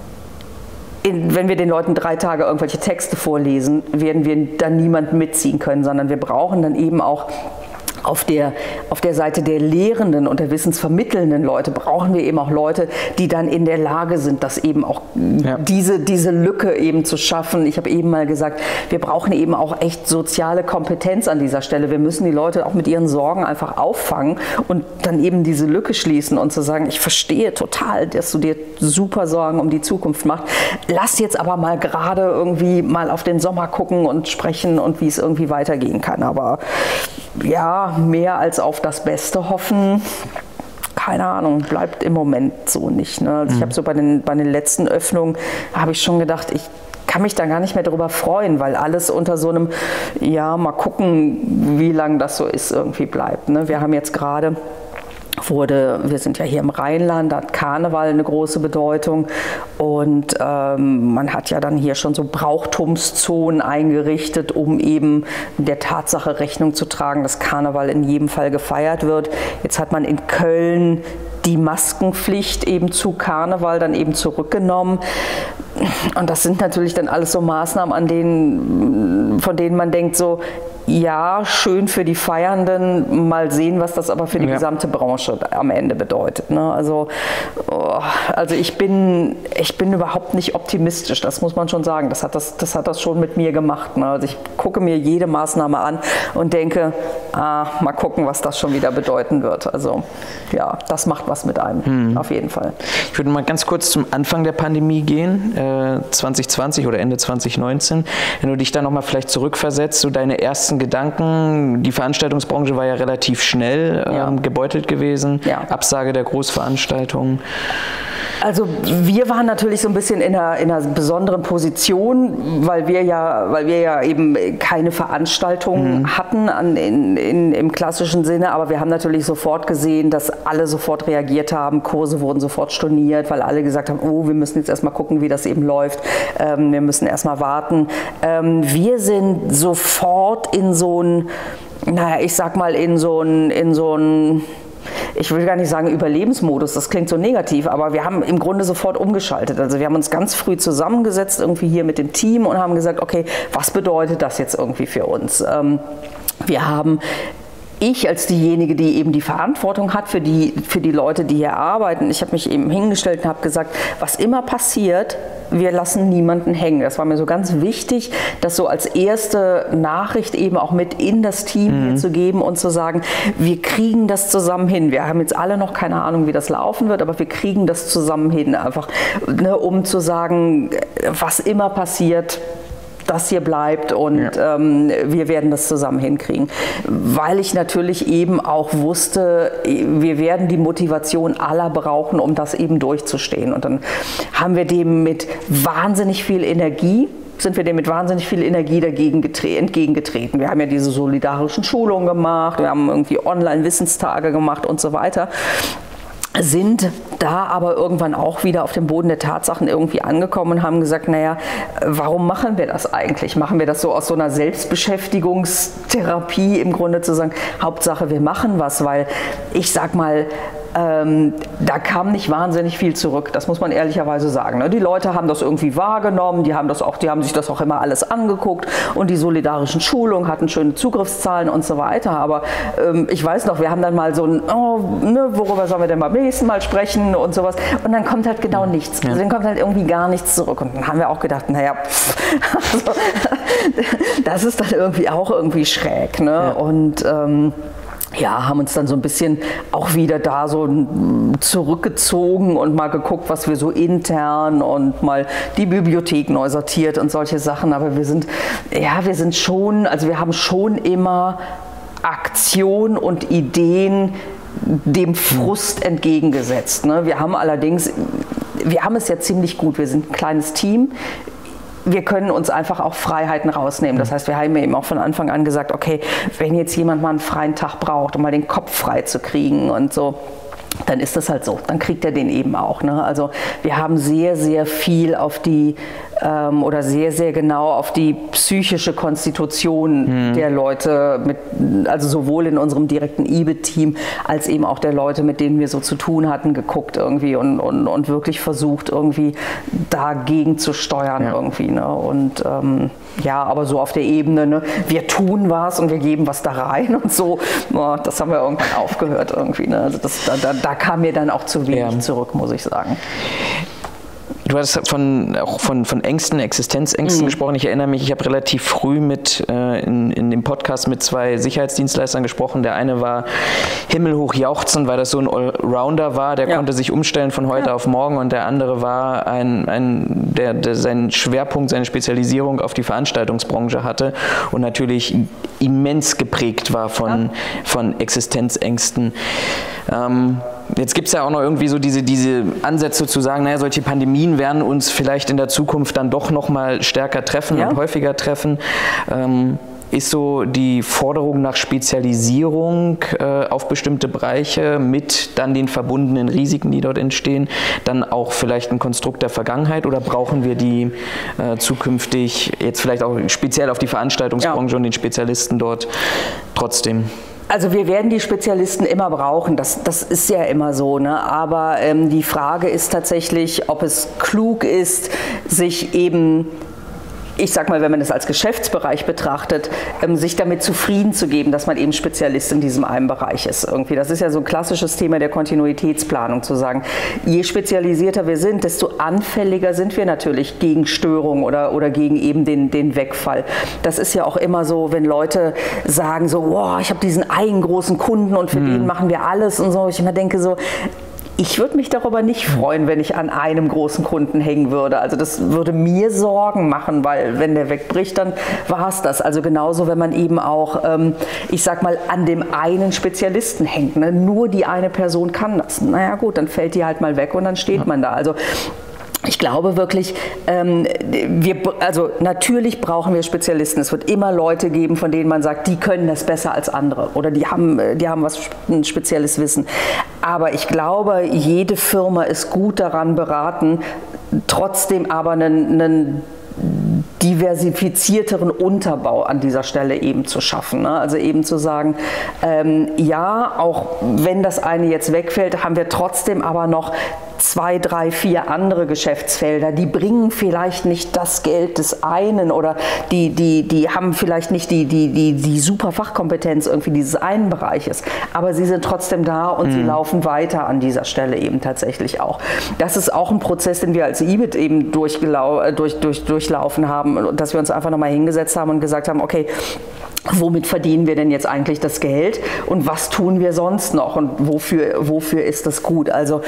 In, wenn wir den Leuten drei Tage irgendwelche Texte vorlesen, werden wir dann niemanden mitziehen können, sondern wir brauchen dann eben auch auf der, auf der Seite der Lehrenden und der wissensvermittelnden Leute brauchen wir eben auch Leute, die dann in der Lage sind, das eben auch ja. diese, diese Lücke eben zu schaffen. Ich habe eben mal gesagt, wir brauchen eben auch echt soziale Kompetenz an dieser Stelle. Wir müssen die Leute auch mit ihren Sorgen einfach auffangen und dann eben diese Lücke schließen und zu sagen, ich verstehe total, dass du dir super Sorgen um die Zukunft machst. Lass jetzt aber mal gerade irgendwie mal auf den Sommer gucken und sprechen und wie es irgendwie weitergehen kann. Aber ja, mehr als auf das Beste hoffen, keine Ahnung, bleibt im Moment so nicht. Ne? Also mhm. ich habe so bei den, bei den letzten Öffnungen, habe ich schon gedacht, ich kann mich da gar nicht mehr darüber freuen, weil alles unter so einem, ja, mal gucken, wie lange das so ist, irgendwie bleibt. Ne? Wir haben jetzt gerade wurde, wir sind ja hier im Rheinland, da hat Karneval eine große Bedeutung und ähm, man hat ja dann hier schon so Brauchtumszonen eingerichtet, um eben der Tatsache Rechnung zu tragen, dass Karneval in jedem Fall gefeiert wird. Jetzt hat man in Köln die Maskenpflicht eben zu Karneval dann eben zurückgenommen. Und das sind natürlich dann alles so Maßnahmen, an denen, von denen man denkt so, ja, schön für die Feiernden, mal sehen, was das aber für die ja. gesamte Branche am Ende bedeutet. Ne? Also, oh, also ich bin, ich bin überhaupt nicht optimistisch, das muss man schon sagen. Das hat das, das, hat das schon mit mir gemacht. Ne? Also ich gucke mir jede Maßnahme an und denke, ah, mal gucken, was das schon wieder bedeuten wird. Also ja, das macht was mit einem, hm. auf jeden Fall. Ich würde mal ganz kurz zum Anfang der Pandemie gehen, äh, zwanzig zwanzig oder Ende zwanzig neunzehn. Wenn du dich da nochmal vielleicht zurückversetzt, so deine ersten ersten Gedanken? Die Veranstaltungsbranche war ja relativ schnell ähm, ja. gebeutelt gewesen. Ja. Absage der Großveranstaltungen. Also wir waren natürlich so ein bisschen in einer, in einer besonderen Position, weil wir ja, weil wir ja eben keine Veranstaltungen mhm. hatten an, in, in, im klassischen Sinne, aber wir haben natürlich sofort gesehen, dass alle sofort reagiert haben, Kurse wurden sofort storniert, weil alle gesagt haben, oh, wir müssen jetzt erstmal gucken, wie das eben läuft, ähm, wir müssen erstmal warten. Ähm, wir sind sofort in so ein, naja, ich sag mal in so ein, in so ein ich will gar nicht sagen Überlebensmodus, das klingt so negativ, aber wir haben im Grunde sofort umgeschaltet. Also wir haben uns ganz früh zusammengesetzt irgendwie hier mit dem Team und haben gesagt, okay, was bedeutet das jetzt irgendwie für uns? Ähm, wir haben Ich als diejenige, die eben die Verantwortung hat für die, für die Leute, die hier arbeiten, ich habe mich eben hingestellt und habe gesagt, was immer passiert, wir lassen niemanden hängen. Das war mir so ganz wichtig, das so als erste Nachricht eben auch mit in das Team mhm. hier zu geben und zu sagen, wir kriegen das zusammen hin. Wir haben jetzt alle noch keine Ahnung, wie das laufen wird, aber wir kriegen das zusammen hin. Einfach, ne, um zu sagen, was immer passiert, das hier bleibt und ja. ähm, wir werden das zusammen hinkriegen. Weil ich natürlich eben auch wusste, wir werden die Motivation aller brauchen, um das eben durchzustehen. Und dann haben wir dem mit wahnsinnig viel Energie sind wir dem mit wahnsinnig viel Energie dagegen entgegengetreten. Wir haben ja diese solidarischen Schulungen gemacht, wir haben irgendwie Online-Wissenstage gemacht und so weiter. Sind da aber irgendwann auch wieder auf dem Boden der Tatsachen irgendwie angekommen und haben gesagt, naja, warum machen wir das eigentlich? Machen wir das so aus so einer Selbstbeschäftigungstherapie im Grunde zu sagen, Hauptsache wir machen was, weil ich sag mal, Ähm, da kam nicht wahnsinnig viel zurück, das muss man ehrlicherweise sagen. Ne? Die Leute haben das irgendwie wahrgenommen, die haben, das auch, die haben sich das auch immer alles angeguckt und die solidarischen Schulungen hatten schöne Zugriffszahlen und so weiter. Aber ähm, ich weiß noch, wir haben dann mal so ein, oh, ne, worüber sollen wir denn beim nächsten Mal sprechen und sowas. Und dann kommt halt genau nichts. Ja. Also dann kommt halt irgendwie gar nichts zurück. Und dann haben wir auch gedacht, naja, pff, also, das ist dann irgendwie auch irgendwie schräg. Ne? Ja. Und ähm, ja, haben uns dann so ein bisschen auch wieder da so zurückgezogen und mal geguckt, was wir so intern und mal die Bibliothek neu sortiert und solche Sachen. Aber wir sind, ja, wir sind schon, also wir haben schon immer Aktion und Ideen dem Frust entgegengesetzt. Ne? Wir haben allerdings, wir haben es ja ziemlich gut, wir sind ein kleines Team. Wir können uns einfach auch Freiheiten rausnehmen. Das heißt, wir haben eben auch von Anfang an gesagt, okay, wenn jetzt jemand mal einen freien Tag braucht, um mal den Kopf frei zu kriegen und so, dann ist das halt so. Dann kriegt er den eben auch. Ne? Also wir haben sehr, sehr viel auf die ähm, oder sehr, sehr genau auf die psychische Konstitution mhm. der Leute, mit, also sowohl in unserem direkten I B I T-Team als eben auch der Leute, mit denen wir so zu tun hatten, geguckt irgendwie und, und, und wirklich versucht, irgendwie dagegen zu steuern ja. irgendwie. Ne? Und ähm, ja, aber so auf der Ebene, ne? Wir tun was und wir geben was da rein und so, oh, das haben wir irgendwann aufgehört irgendwie. Ne? Also das, da, da, da kam mir dann auch zu wenig ja. zurück, muss ich sagen. Du hast von, auch von, von Ängsten, Existenzängsten mhm. gesprochen. Ich erinnere mich, ich habe relativ früh mit äh, in, in dem Podcast mit zwei Sicherheitsdienstleistern gesprochen. Der eine war himmelhoch jauchzend, weil das so ein Allrounder war, der ja. konnte sich umstellen von heute ja. auf morgen. Und der andere war ein, ein der, der seinen Schwerpunkt, seine Spezialisierung auf die Veranstaltungsbranche hatte und natürlich immens geprägt war von, ja. von Existenzängsten. Ähm, Jetzt gibt es ja auch noch irgendwie so diese, diese Ansätze zu sagen, naja, solche Pandemien werden uns vielleicht in der Zukunft dann doch noch mal stärker treffen ja. und häufiger treffen. Ähm, ist so die Forderung nach Spezialisierung äh, auf bestimmte Bereiche mit dann den verbundenen Risiken, die dort entstehen, dann auch vielleicht ein Konstrukt der Vergangenheit oder brauchen wir die äh, zukünftig jetzt vielleicht auch speziell auf die Veranstaltungsbranche ja. und den Spezialisten dort trotzdem? Also wir werden die Spezialisten immer brauchen, das, das ist ja immer so, ne? Aber ähm, die Frage ist tatsächlich, ob es klug ist, sich eben, ich sag mal, wenn man das als Geschäftsbereich betrachtet, ähm, sich damit zufrieden zu geben, dass man eben Spezialist in diesem einen Bereich ist. Irgendwie. Das ist ja so ein klassisches Thema der Kontinuitätsplanung, zu sagen, je spezialisierter wir sind, desto anfälliger sind wir natürlich gegen Störungen oder, oder gegen eben den, den Wegfall. Das ist ja auch immer so, wenn Leute sagen so, wow, ich habe diesen einen großen Kunden und für mhm. den machen wir alles und so. Ich immer denke so, Ich würde mich darüber nicht freuen, wenn ich an einem großen Kunden hängen würde. Also das würde mir Sorgen machen, weil wenn der wegbricht, dann war es das. Also genauso, wenn man eben auch, ähm, ich sag mal, an dem einen Spezialisten hängt. Ne? Nur die eine Person kann das. Naja gut, dann fällt die halt mal weg und dann steht man da. Also ich glaube wirklich, ähm, wir, also natürlich brauchen wir Spezialisten. Es wird immer Leute geben, von denen man sagt, die können das besser als andere oder die haben, die haben was, ein spezielles Wissen. Aber ich glaube, jede Firma ist gut daran beraten, trotzdem aber einen, einen diversifizierteren Unterbau an dieser Stelle eben zu schaffen. Ne? Also eben zu sagen, ähm, ja, auch wenn das eine jetzt wegfällt, haben wir trotzdem aber noch zwei, drei, vier andere Geschäftsfelder, die bringen vielleicht nicht das Geld des einen oder die, die, die haben vielleicht nicht die, die, die, die super Fachkompetenz irgendwie dieses einen Bereiches, aber sie sind trotzdem da und mhm. sie laufen weiter an dieser Stelle eben tatsächlich auch. Das ist auch ein Prozess, den wir als I B I T eben durchgelau- durch, durch, durchlaufen haben, dass wir uns einfach nochmal hingesetzt haben und gesagt haben, okay, womit verdienen wir denn jetzt eigentlich das Geld und was tun wir sonst noch und wofür, wofür ist das gut? Also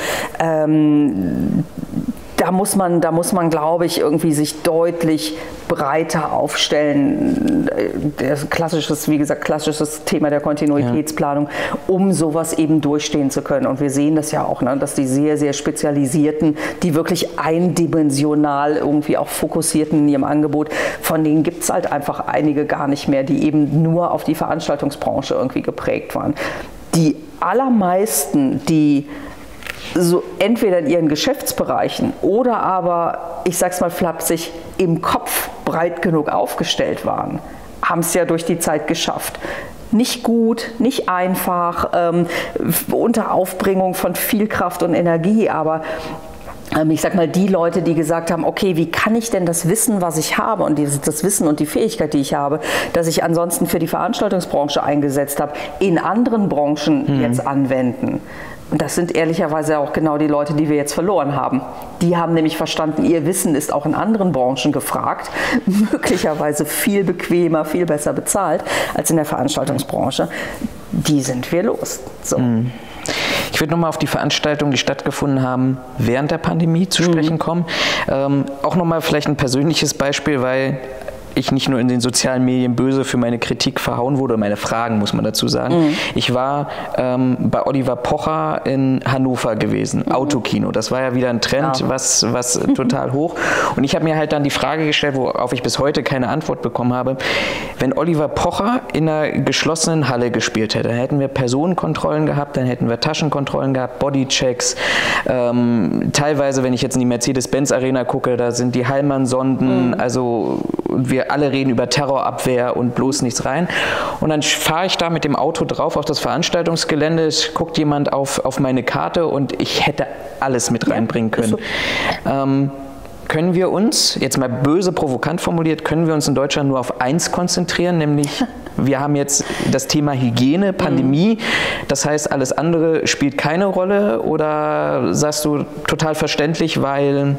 ähm, da muss man, da muss man, glaube ich, irgendwie sich deutlich breiter aufstellen. Das klassisches, wie gesagt, klassisches Thema der Kontinuitätsplanung, um sowas eben durchstehen zu können. Und wir sehen das ja auch, ne, dass die sehr, sehr spezialisierten, die wirklich eindimensional irgendwie auch fokussierten in ihrem Angebot, von denen gibt es halt einfach einige gar nicht mehr, die eben nur auf die Veranstaltungsbranche irgendwie geprägt waren. Die allermeisten, die so entweder in ihren Geschäftsbereichen oder aber, ich sag's mal flapsig, im Kopf breit genug aufgestellt waren, haben es ja durch die Zeit geschafft. Nicht gut, nicht einfach, ähm, unter Aufbringung von viel Kraft und Energie, aber ich sag mal, die Leute, die gesagt haben, okay, wie kann ich denn das Wissen, was ich habe und das Wissen und die Fähigkeit, die ich habe, dass ich ansonsten für die Veranstaltungsbranche eingesetzt habe, in anderen Branchen mhm. jetzt anwenden? Und das sind ehrlicherweise auch genau die Leute, die wir jetzt verloren haben. Die haben nämlich verstanden, ihr Wissen ist auch in anderen Branchen gefragt, möglicherweise viel bequemer, viel besser bezahlt als in der Veranstaltungsbranche. Die sind wir los. So. Mhm. Ich würde nochmal auf die Veranstaltungen, die stattgefunden haben, während der Pandemie zu sprechen kommen. Ähm, auch nochmal vielleicht ein persönliches Beispiel, weil ich nicht nur in den sozialen Medien böse für meine Kritik verhauen wurde, meine Fragen, muss man dazu sagen. Mhm. Ich war ähm, bei Oliver Pocher in Hannover gewesen, mhm. Autokino. Das war ja wieder ein Trend, ja. was, was total hoch. Und ich habe mir halt dann die Frage gestellt, worauf ich bis heute keine Antwort bekommen habe. Wenn Oliver Pocher in einer geschlossenen Halle gespielt hätte, dann hätten wir Personenkontrollen gehabt, dann hätten wir Taschenkontrollen gehabt, Bodychecks. Ähm, teilweise, wenn ich jetzt in die Mercedes-Benz-Arena gucke, da sind die Hallmann-Sonden, mhm. also wir alle reden über Terrorabwehr und bloß nichts rein. Und dann fahre ich da mit dem Auto drauf auf das Veranstaltungsgelände, es guckt jemand auf, auf meine Karte und ich hätte alles mit reinbringen können. Ja, ähm, können wir uns, jetzt mal böse provokant formuliert, können wir uns in Deutschland nur auf eins konzentrieren, nämlich wir haben jetzt das Thema Hygiene, Pandemie, das heißt alles andere spielt keine Rolle, oder sagst du total verständlich, weil...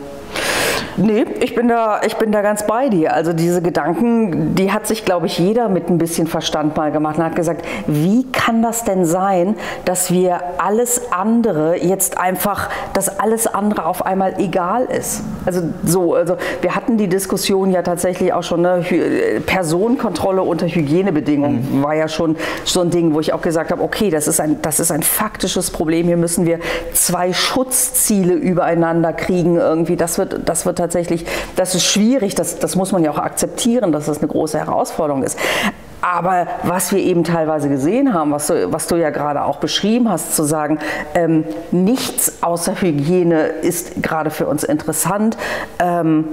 Nee, ich bin da, ich bin da ganz bei dir. Also diese Gedanken, die hat sich, glaube ich, jeder mit ein bisschen Verstand mal gemacht und hat gesagt, wie kann das denn sein, dass wir alles andere jetzt einfach, dass alles andere auf einmal egal ist? Also so, also wir hatten die Diskussion ja tatsächlich auch schon, ne, Personenkontrolle unter Hygienebedingungen mhm. war ja schon so ein Ding, wo ich auch gesagt habe, okay, das ist ein, das ist ein faktisches Problem. Hier müssen wir zwei Schutzziele übereinander kriegen irgendwie. Das wird, das wird tatsächlich, das ist schwierig, das, das muss man ja auch akzeptieren, dass das eine große Herausforderung ist. Aber was wir eben teilweise gesehen haben, was du, was du ja gerade auch beschrieben hast, zu sagen, ähm, nichts außer Hygiene ist gerade für uns interessant, ähm,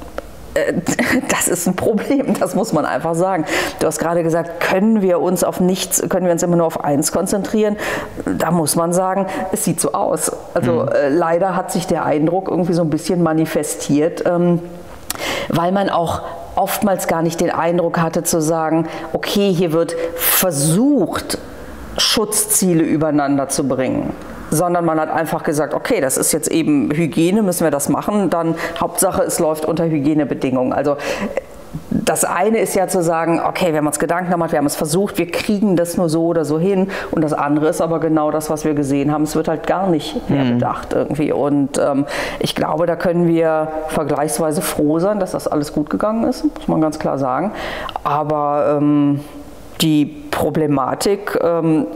das ist ein Problem, das muss man einfach sagen. Du hast gerade gesagt, können wir uns auf nichts, können wir uns immer nur auf eins konzentrieren? Da muss man sagen, es sieht so aus. Also mhm. äh, leider hat sich der Eindruck irgendwie so ein bisschen manifestiert, ähm, weil man auch oftmals gar nicht den Eindruck hatte zu sagen, okay, hier wird versucht, Schutzziele übereinander zu bringen. Sondern man hat einfach gesagt, okay, das ist jetzt eben Hygiene, müssen wir das machen, dann Hauptsache, es läuft unter Hygienebedingungen. Also das eine ist ja zu sagen, okay, wir haben uns Gedanken gemacht, wir haben es versucht, wir kriegen das nur so oder so hin. Und das andere ist aber genau das, was wir gesehen haben. Es wird halt gar nicht mehr mhm. bedacht irgendwie. Und ähm, ich glaube, da können wir vergleichsweise froh sein, dass das alles gut gegangen ist, muss man ganz klar sagen. Aber ähm, die Problematik, ähm,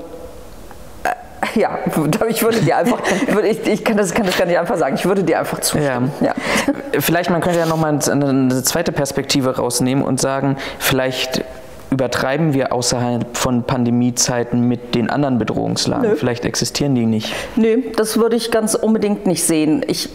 ja, ich würde dir einfach, ich, ich kann, das, kann das gar nicht einfach sagen, ich würde dir einfach zustimmen. Ja. Ja. Vielleicht, man könnte ja nochmal eine zweite Perspektive rausnehmen und sagen, vielleicht übertreiben wir außerhalb von Pandemiezeiten mit den anderen Bedrohungslagen. Nö. Vielleicht existieren die nicht. Nö, das würde ich ganz unbedingt nicht sehen. Ich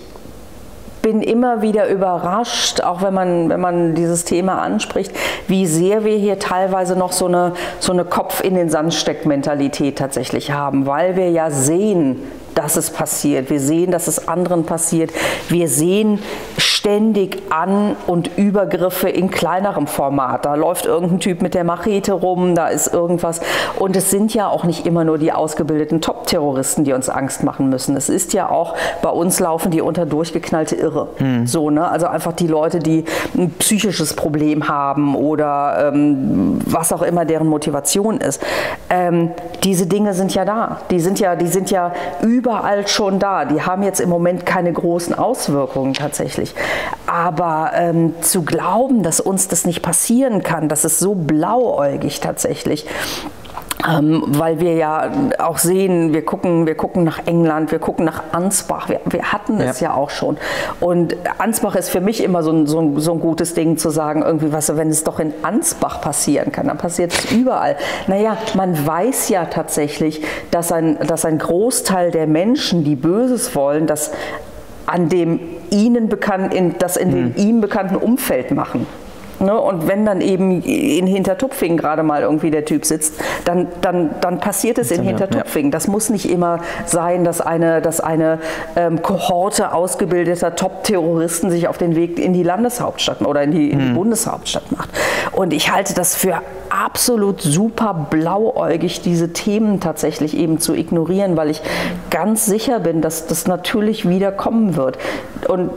bin immer wieder überrascht, auch wenn man, wenn man dieses Thema anspricht, wie sehr wir hier teilweise noch so eine, so eine Kopf-in-den-Sand-Steck-Mentalität tatsächlich haben, weil wir ja sehen, dass es passiert. Wir sehen, dass es anderen passiert. Wir sehen ständig An- und Übergriffe in kleinerem Format. Da läuft irgendein Typ mit der Machete rum, da ist irgendwas. Und es sind ja auch nicht immer nur die ausgebildeten Top-Terroristen, die uns Angst machen müssen. Es ist ja auch, bei uns laufen die unter durchgeknallte Irre. Hm. So, ne? Also einfach die Leute, die ein psychisches Problem haben oder ähm, was auch immer deren Motivation ist. Ähm, diese Dinge sind ja da. Die sind ja, die sind ja über überall schon da. Die haben jetzt im Moment keine großen Auswirkungen tatsächlich. Aber ähm, zu glauben, dass uns das nicht passieren kann, das ist so blauäugig tatsächlich. Ähm, weil wir ja auch sehen, wir gucken, wir gucken nach England, wir gucken nach Ansbach, wir, wir hatten es ja. ja auch schon. Und Ansbach ist für mich immer so ein, so ein, so ein gutes Ding zu sagen, irgendwie, was, wenn es doch in Ansbach passieren kann, dann passiert es überall. Naja, man weiß ja tatsächlich, dass ein, dass ein Großteil der Menschen, die Böses wollen, das an dem ihnen bekannten, in, das in dem mhm. ihm bekannten Umfeld machen. Ne? Und wenn dann eben in Hintertupfingen gerade mal irgendwie der Typ sitzt, dann, dann, dann passiert es in Hintertupfingen. Das muss nicht immer sein, dass eine, dass eine ähm, Kohorte ausgebildeter Top-Terroristen sich auf den Weg in die Landeshauptstadt oder in die, in die hm. Bundeshauptstadt macht. Und ich halte das für absolut super blauäugig, diese Themen tatsächlich eben zu ignorieren, weil ich ganz sicher bin, dass das natürlich wieder kommen wird. Und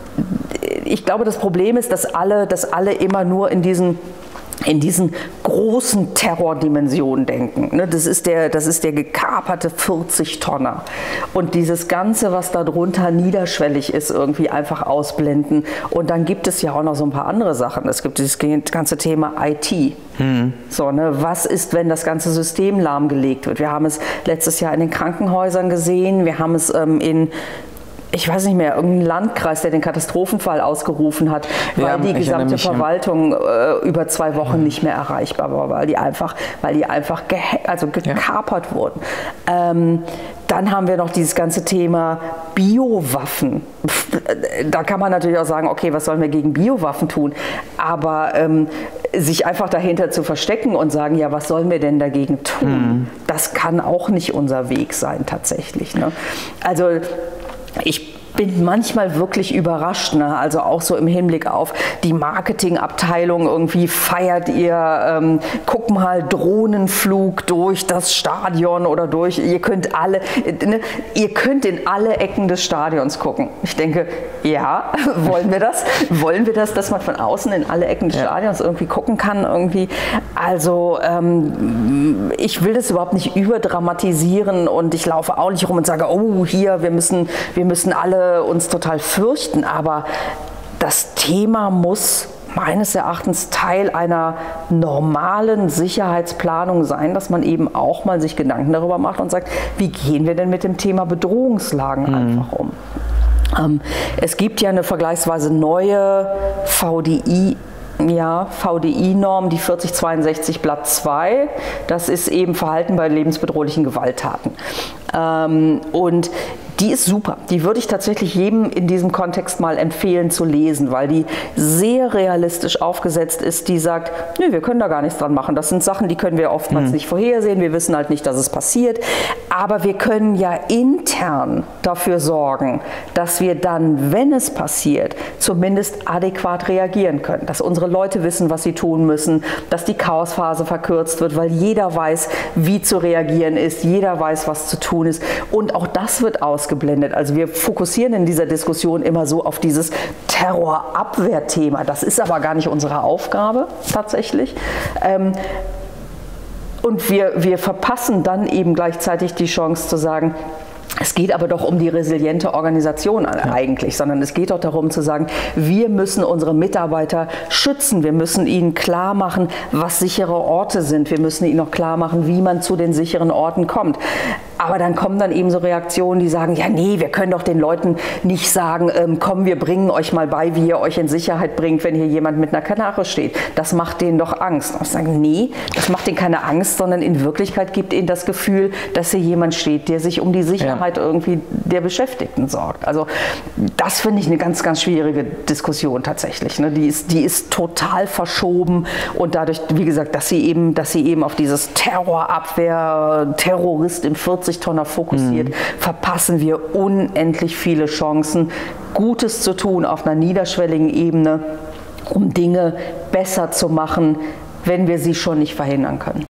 ich glaube, das Problem ist, dass alle, dass alle immer nur in diesen, in diesen großen Terrordimensionen denken. Das ist der, das ist der gekaperte vierzig-Tonner. Und dieses Ganze, was darunter niederschwellig ist, irgendwie einfach ausblenden. Und dann gibt es ja auch noch so ein paar andere Sachen. Es gibt dieses ganze Thema I T. Hm. So, ne, was ist, wenn das ganze System lahmgelegt wird? Wir haben es letztes Jahr in den Krankenhäusern gesehen. Wir haben es ähm, in ich weiß nicht mehr, irgendein Landkreis, der den Katastrophenfall ausgerufen hat, weil ja, die gesamte Verwaltung äh, über zwei Wochen mhm. nicht mehr erreichbar war, weil die einfach, weil die einfach ge also gekapert ja. wurden. Ähm, dann haben wir noch dieses ganze Thema Biowaffen. Da kann man natürlich auch sagen, okay, was sollen wir gegen Biowaffen tun? Aber ähm, sich einfach dahinter zu verstecken und sagen, ja, was sollen wir denn dagegen tun? Mhm. Das kann auch nicht unser Weg sein tatsächlich. Ne? Also ich bin manchmal wirklich überrascht, ne? Also auch so im Hinblick auf die Marketingabteilung, irgendwie feiert ihr, ähm, guck mal, Drohnenflug durch das Stadion oder durch, ihr könnt alle, ne? ihr könnt in alle Ecken des Stadions gucken. Ich denke, ja, wollen wir das? Wollen wir das, dass man von außen in alle Ecken des ja. Stadions irgendwie gucken kann? Irgendwie? Also ähm, ich will das überhaupt nicht überdramatisieren und ich laufe auch nicht rum und sage, oh, hier, wir müssen, wir müssen alle uns total fürchten, aber das Thema muss meines Erachtens Teil einer normalen Sicherheitsplanung sein, dass man eben auch mal sich Gedanken darüber macht und sagt, wie gehen wir denn mit dem Thema Bedrohungslagen mhm. einfach um? Ähm, es gibt ja eine vergleichsweise neue V D I Ja, V D I-Norm, die vierzig zweiundsechzig Blatt zwei, das ist eben Verhalten bei lebensbedrohlichen Gewalttaten. Ähm, und die ist super. Die würde ich tatsächlich jedem in diesem Kontext mal empfehlen zu lesen, weil die sehr realistisch aufgesetzt ist, die sagt, nö, wir können da gar nichts dran machen. Das sind Sachen, die können wir oftmals mhm. nicht vorhersehen. Wir wissen halt nicht, dass es passiert. Aber wir können ja intern dafür sorgen, dass wir dann, wenn es passiert, zumindest adäquat reagieren können. Dass unsere Leute wissen, was sie tun müssen, dass die Chaosphase verkürzt wird, weil jeder weiß, wie zu reagieren ist, jeder weiß, was zu tun ist. Und auch das wird ausgesetzt. ausgeblendet. Also wir fokussieren in dieser Diskussion immer so auf dieses Terrorabwehrthema. Das ist aber gar nicht unsere Aufgabe tatsächlich. Ähm, und wir, wir verpassen dann eben gleichzeitig die Chance zu sagen, es geht aber doch um die resiliente Organisation eigentlich, sondern es geht doch darum zu sagen, wir müssen unsere Mitarbeiter schützen, wir müssen ihnen klar machen, was sichere Orte sind, wir müssen ihnen auch klar machen, wie man zu den sicheren Orten kommt. Aber dann kommen dann eben so Reaktionen, die sagen, ja nee, wir können doch den Leuten nicht sagen, ähm, komm, wir bringen euch mal bei, wie ihr euch in Sicherheit bringt, wenn hier jemand mit einer Kanare steht. Das macht denen doch Angst. Und ich sage, nee, das macht denen keine Angst, sondern in Wirklichkeit gibt ihnen das Gefühl, dass hier jemand steht, der sich um die Sicherheit ja. irgendwie der Beschäftigten sorgt. Also das finde ich eine ganz, ganz schwierige Diskussion tatsächlich. Ne? Die ist, die ist total verschoben und dadurch, wie gesagt, dass sie eben, dass sie eben auf dieses Terrorabwehr, Terrorist im vierzig Tonner fokussiert, mhm. verpassen wir unendlich viele Chancen, Gutes zu tun auf einer niederschwelligen Ebene, um Dinge besser zu machen, wenn wir sie schon nicht verhindern können.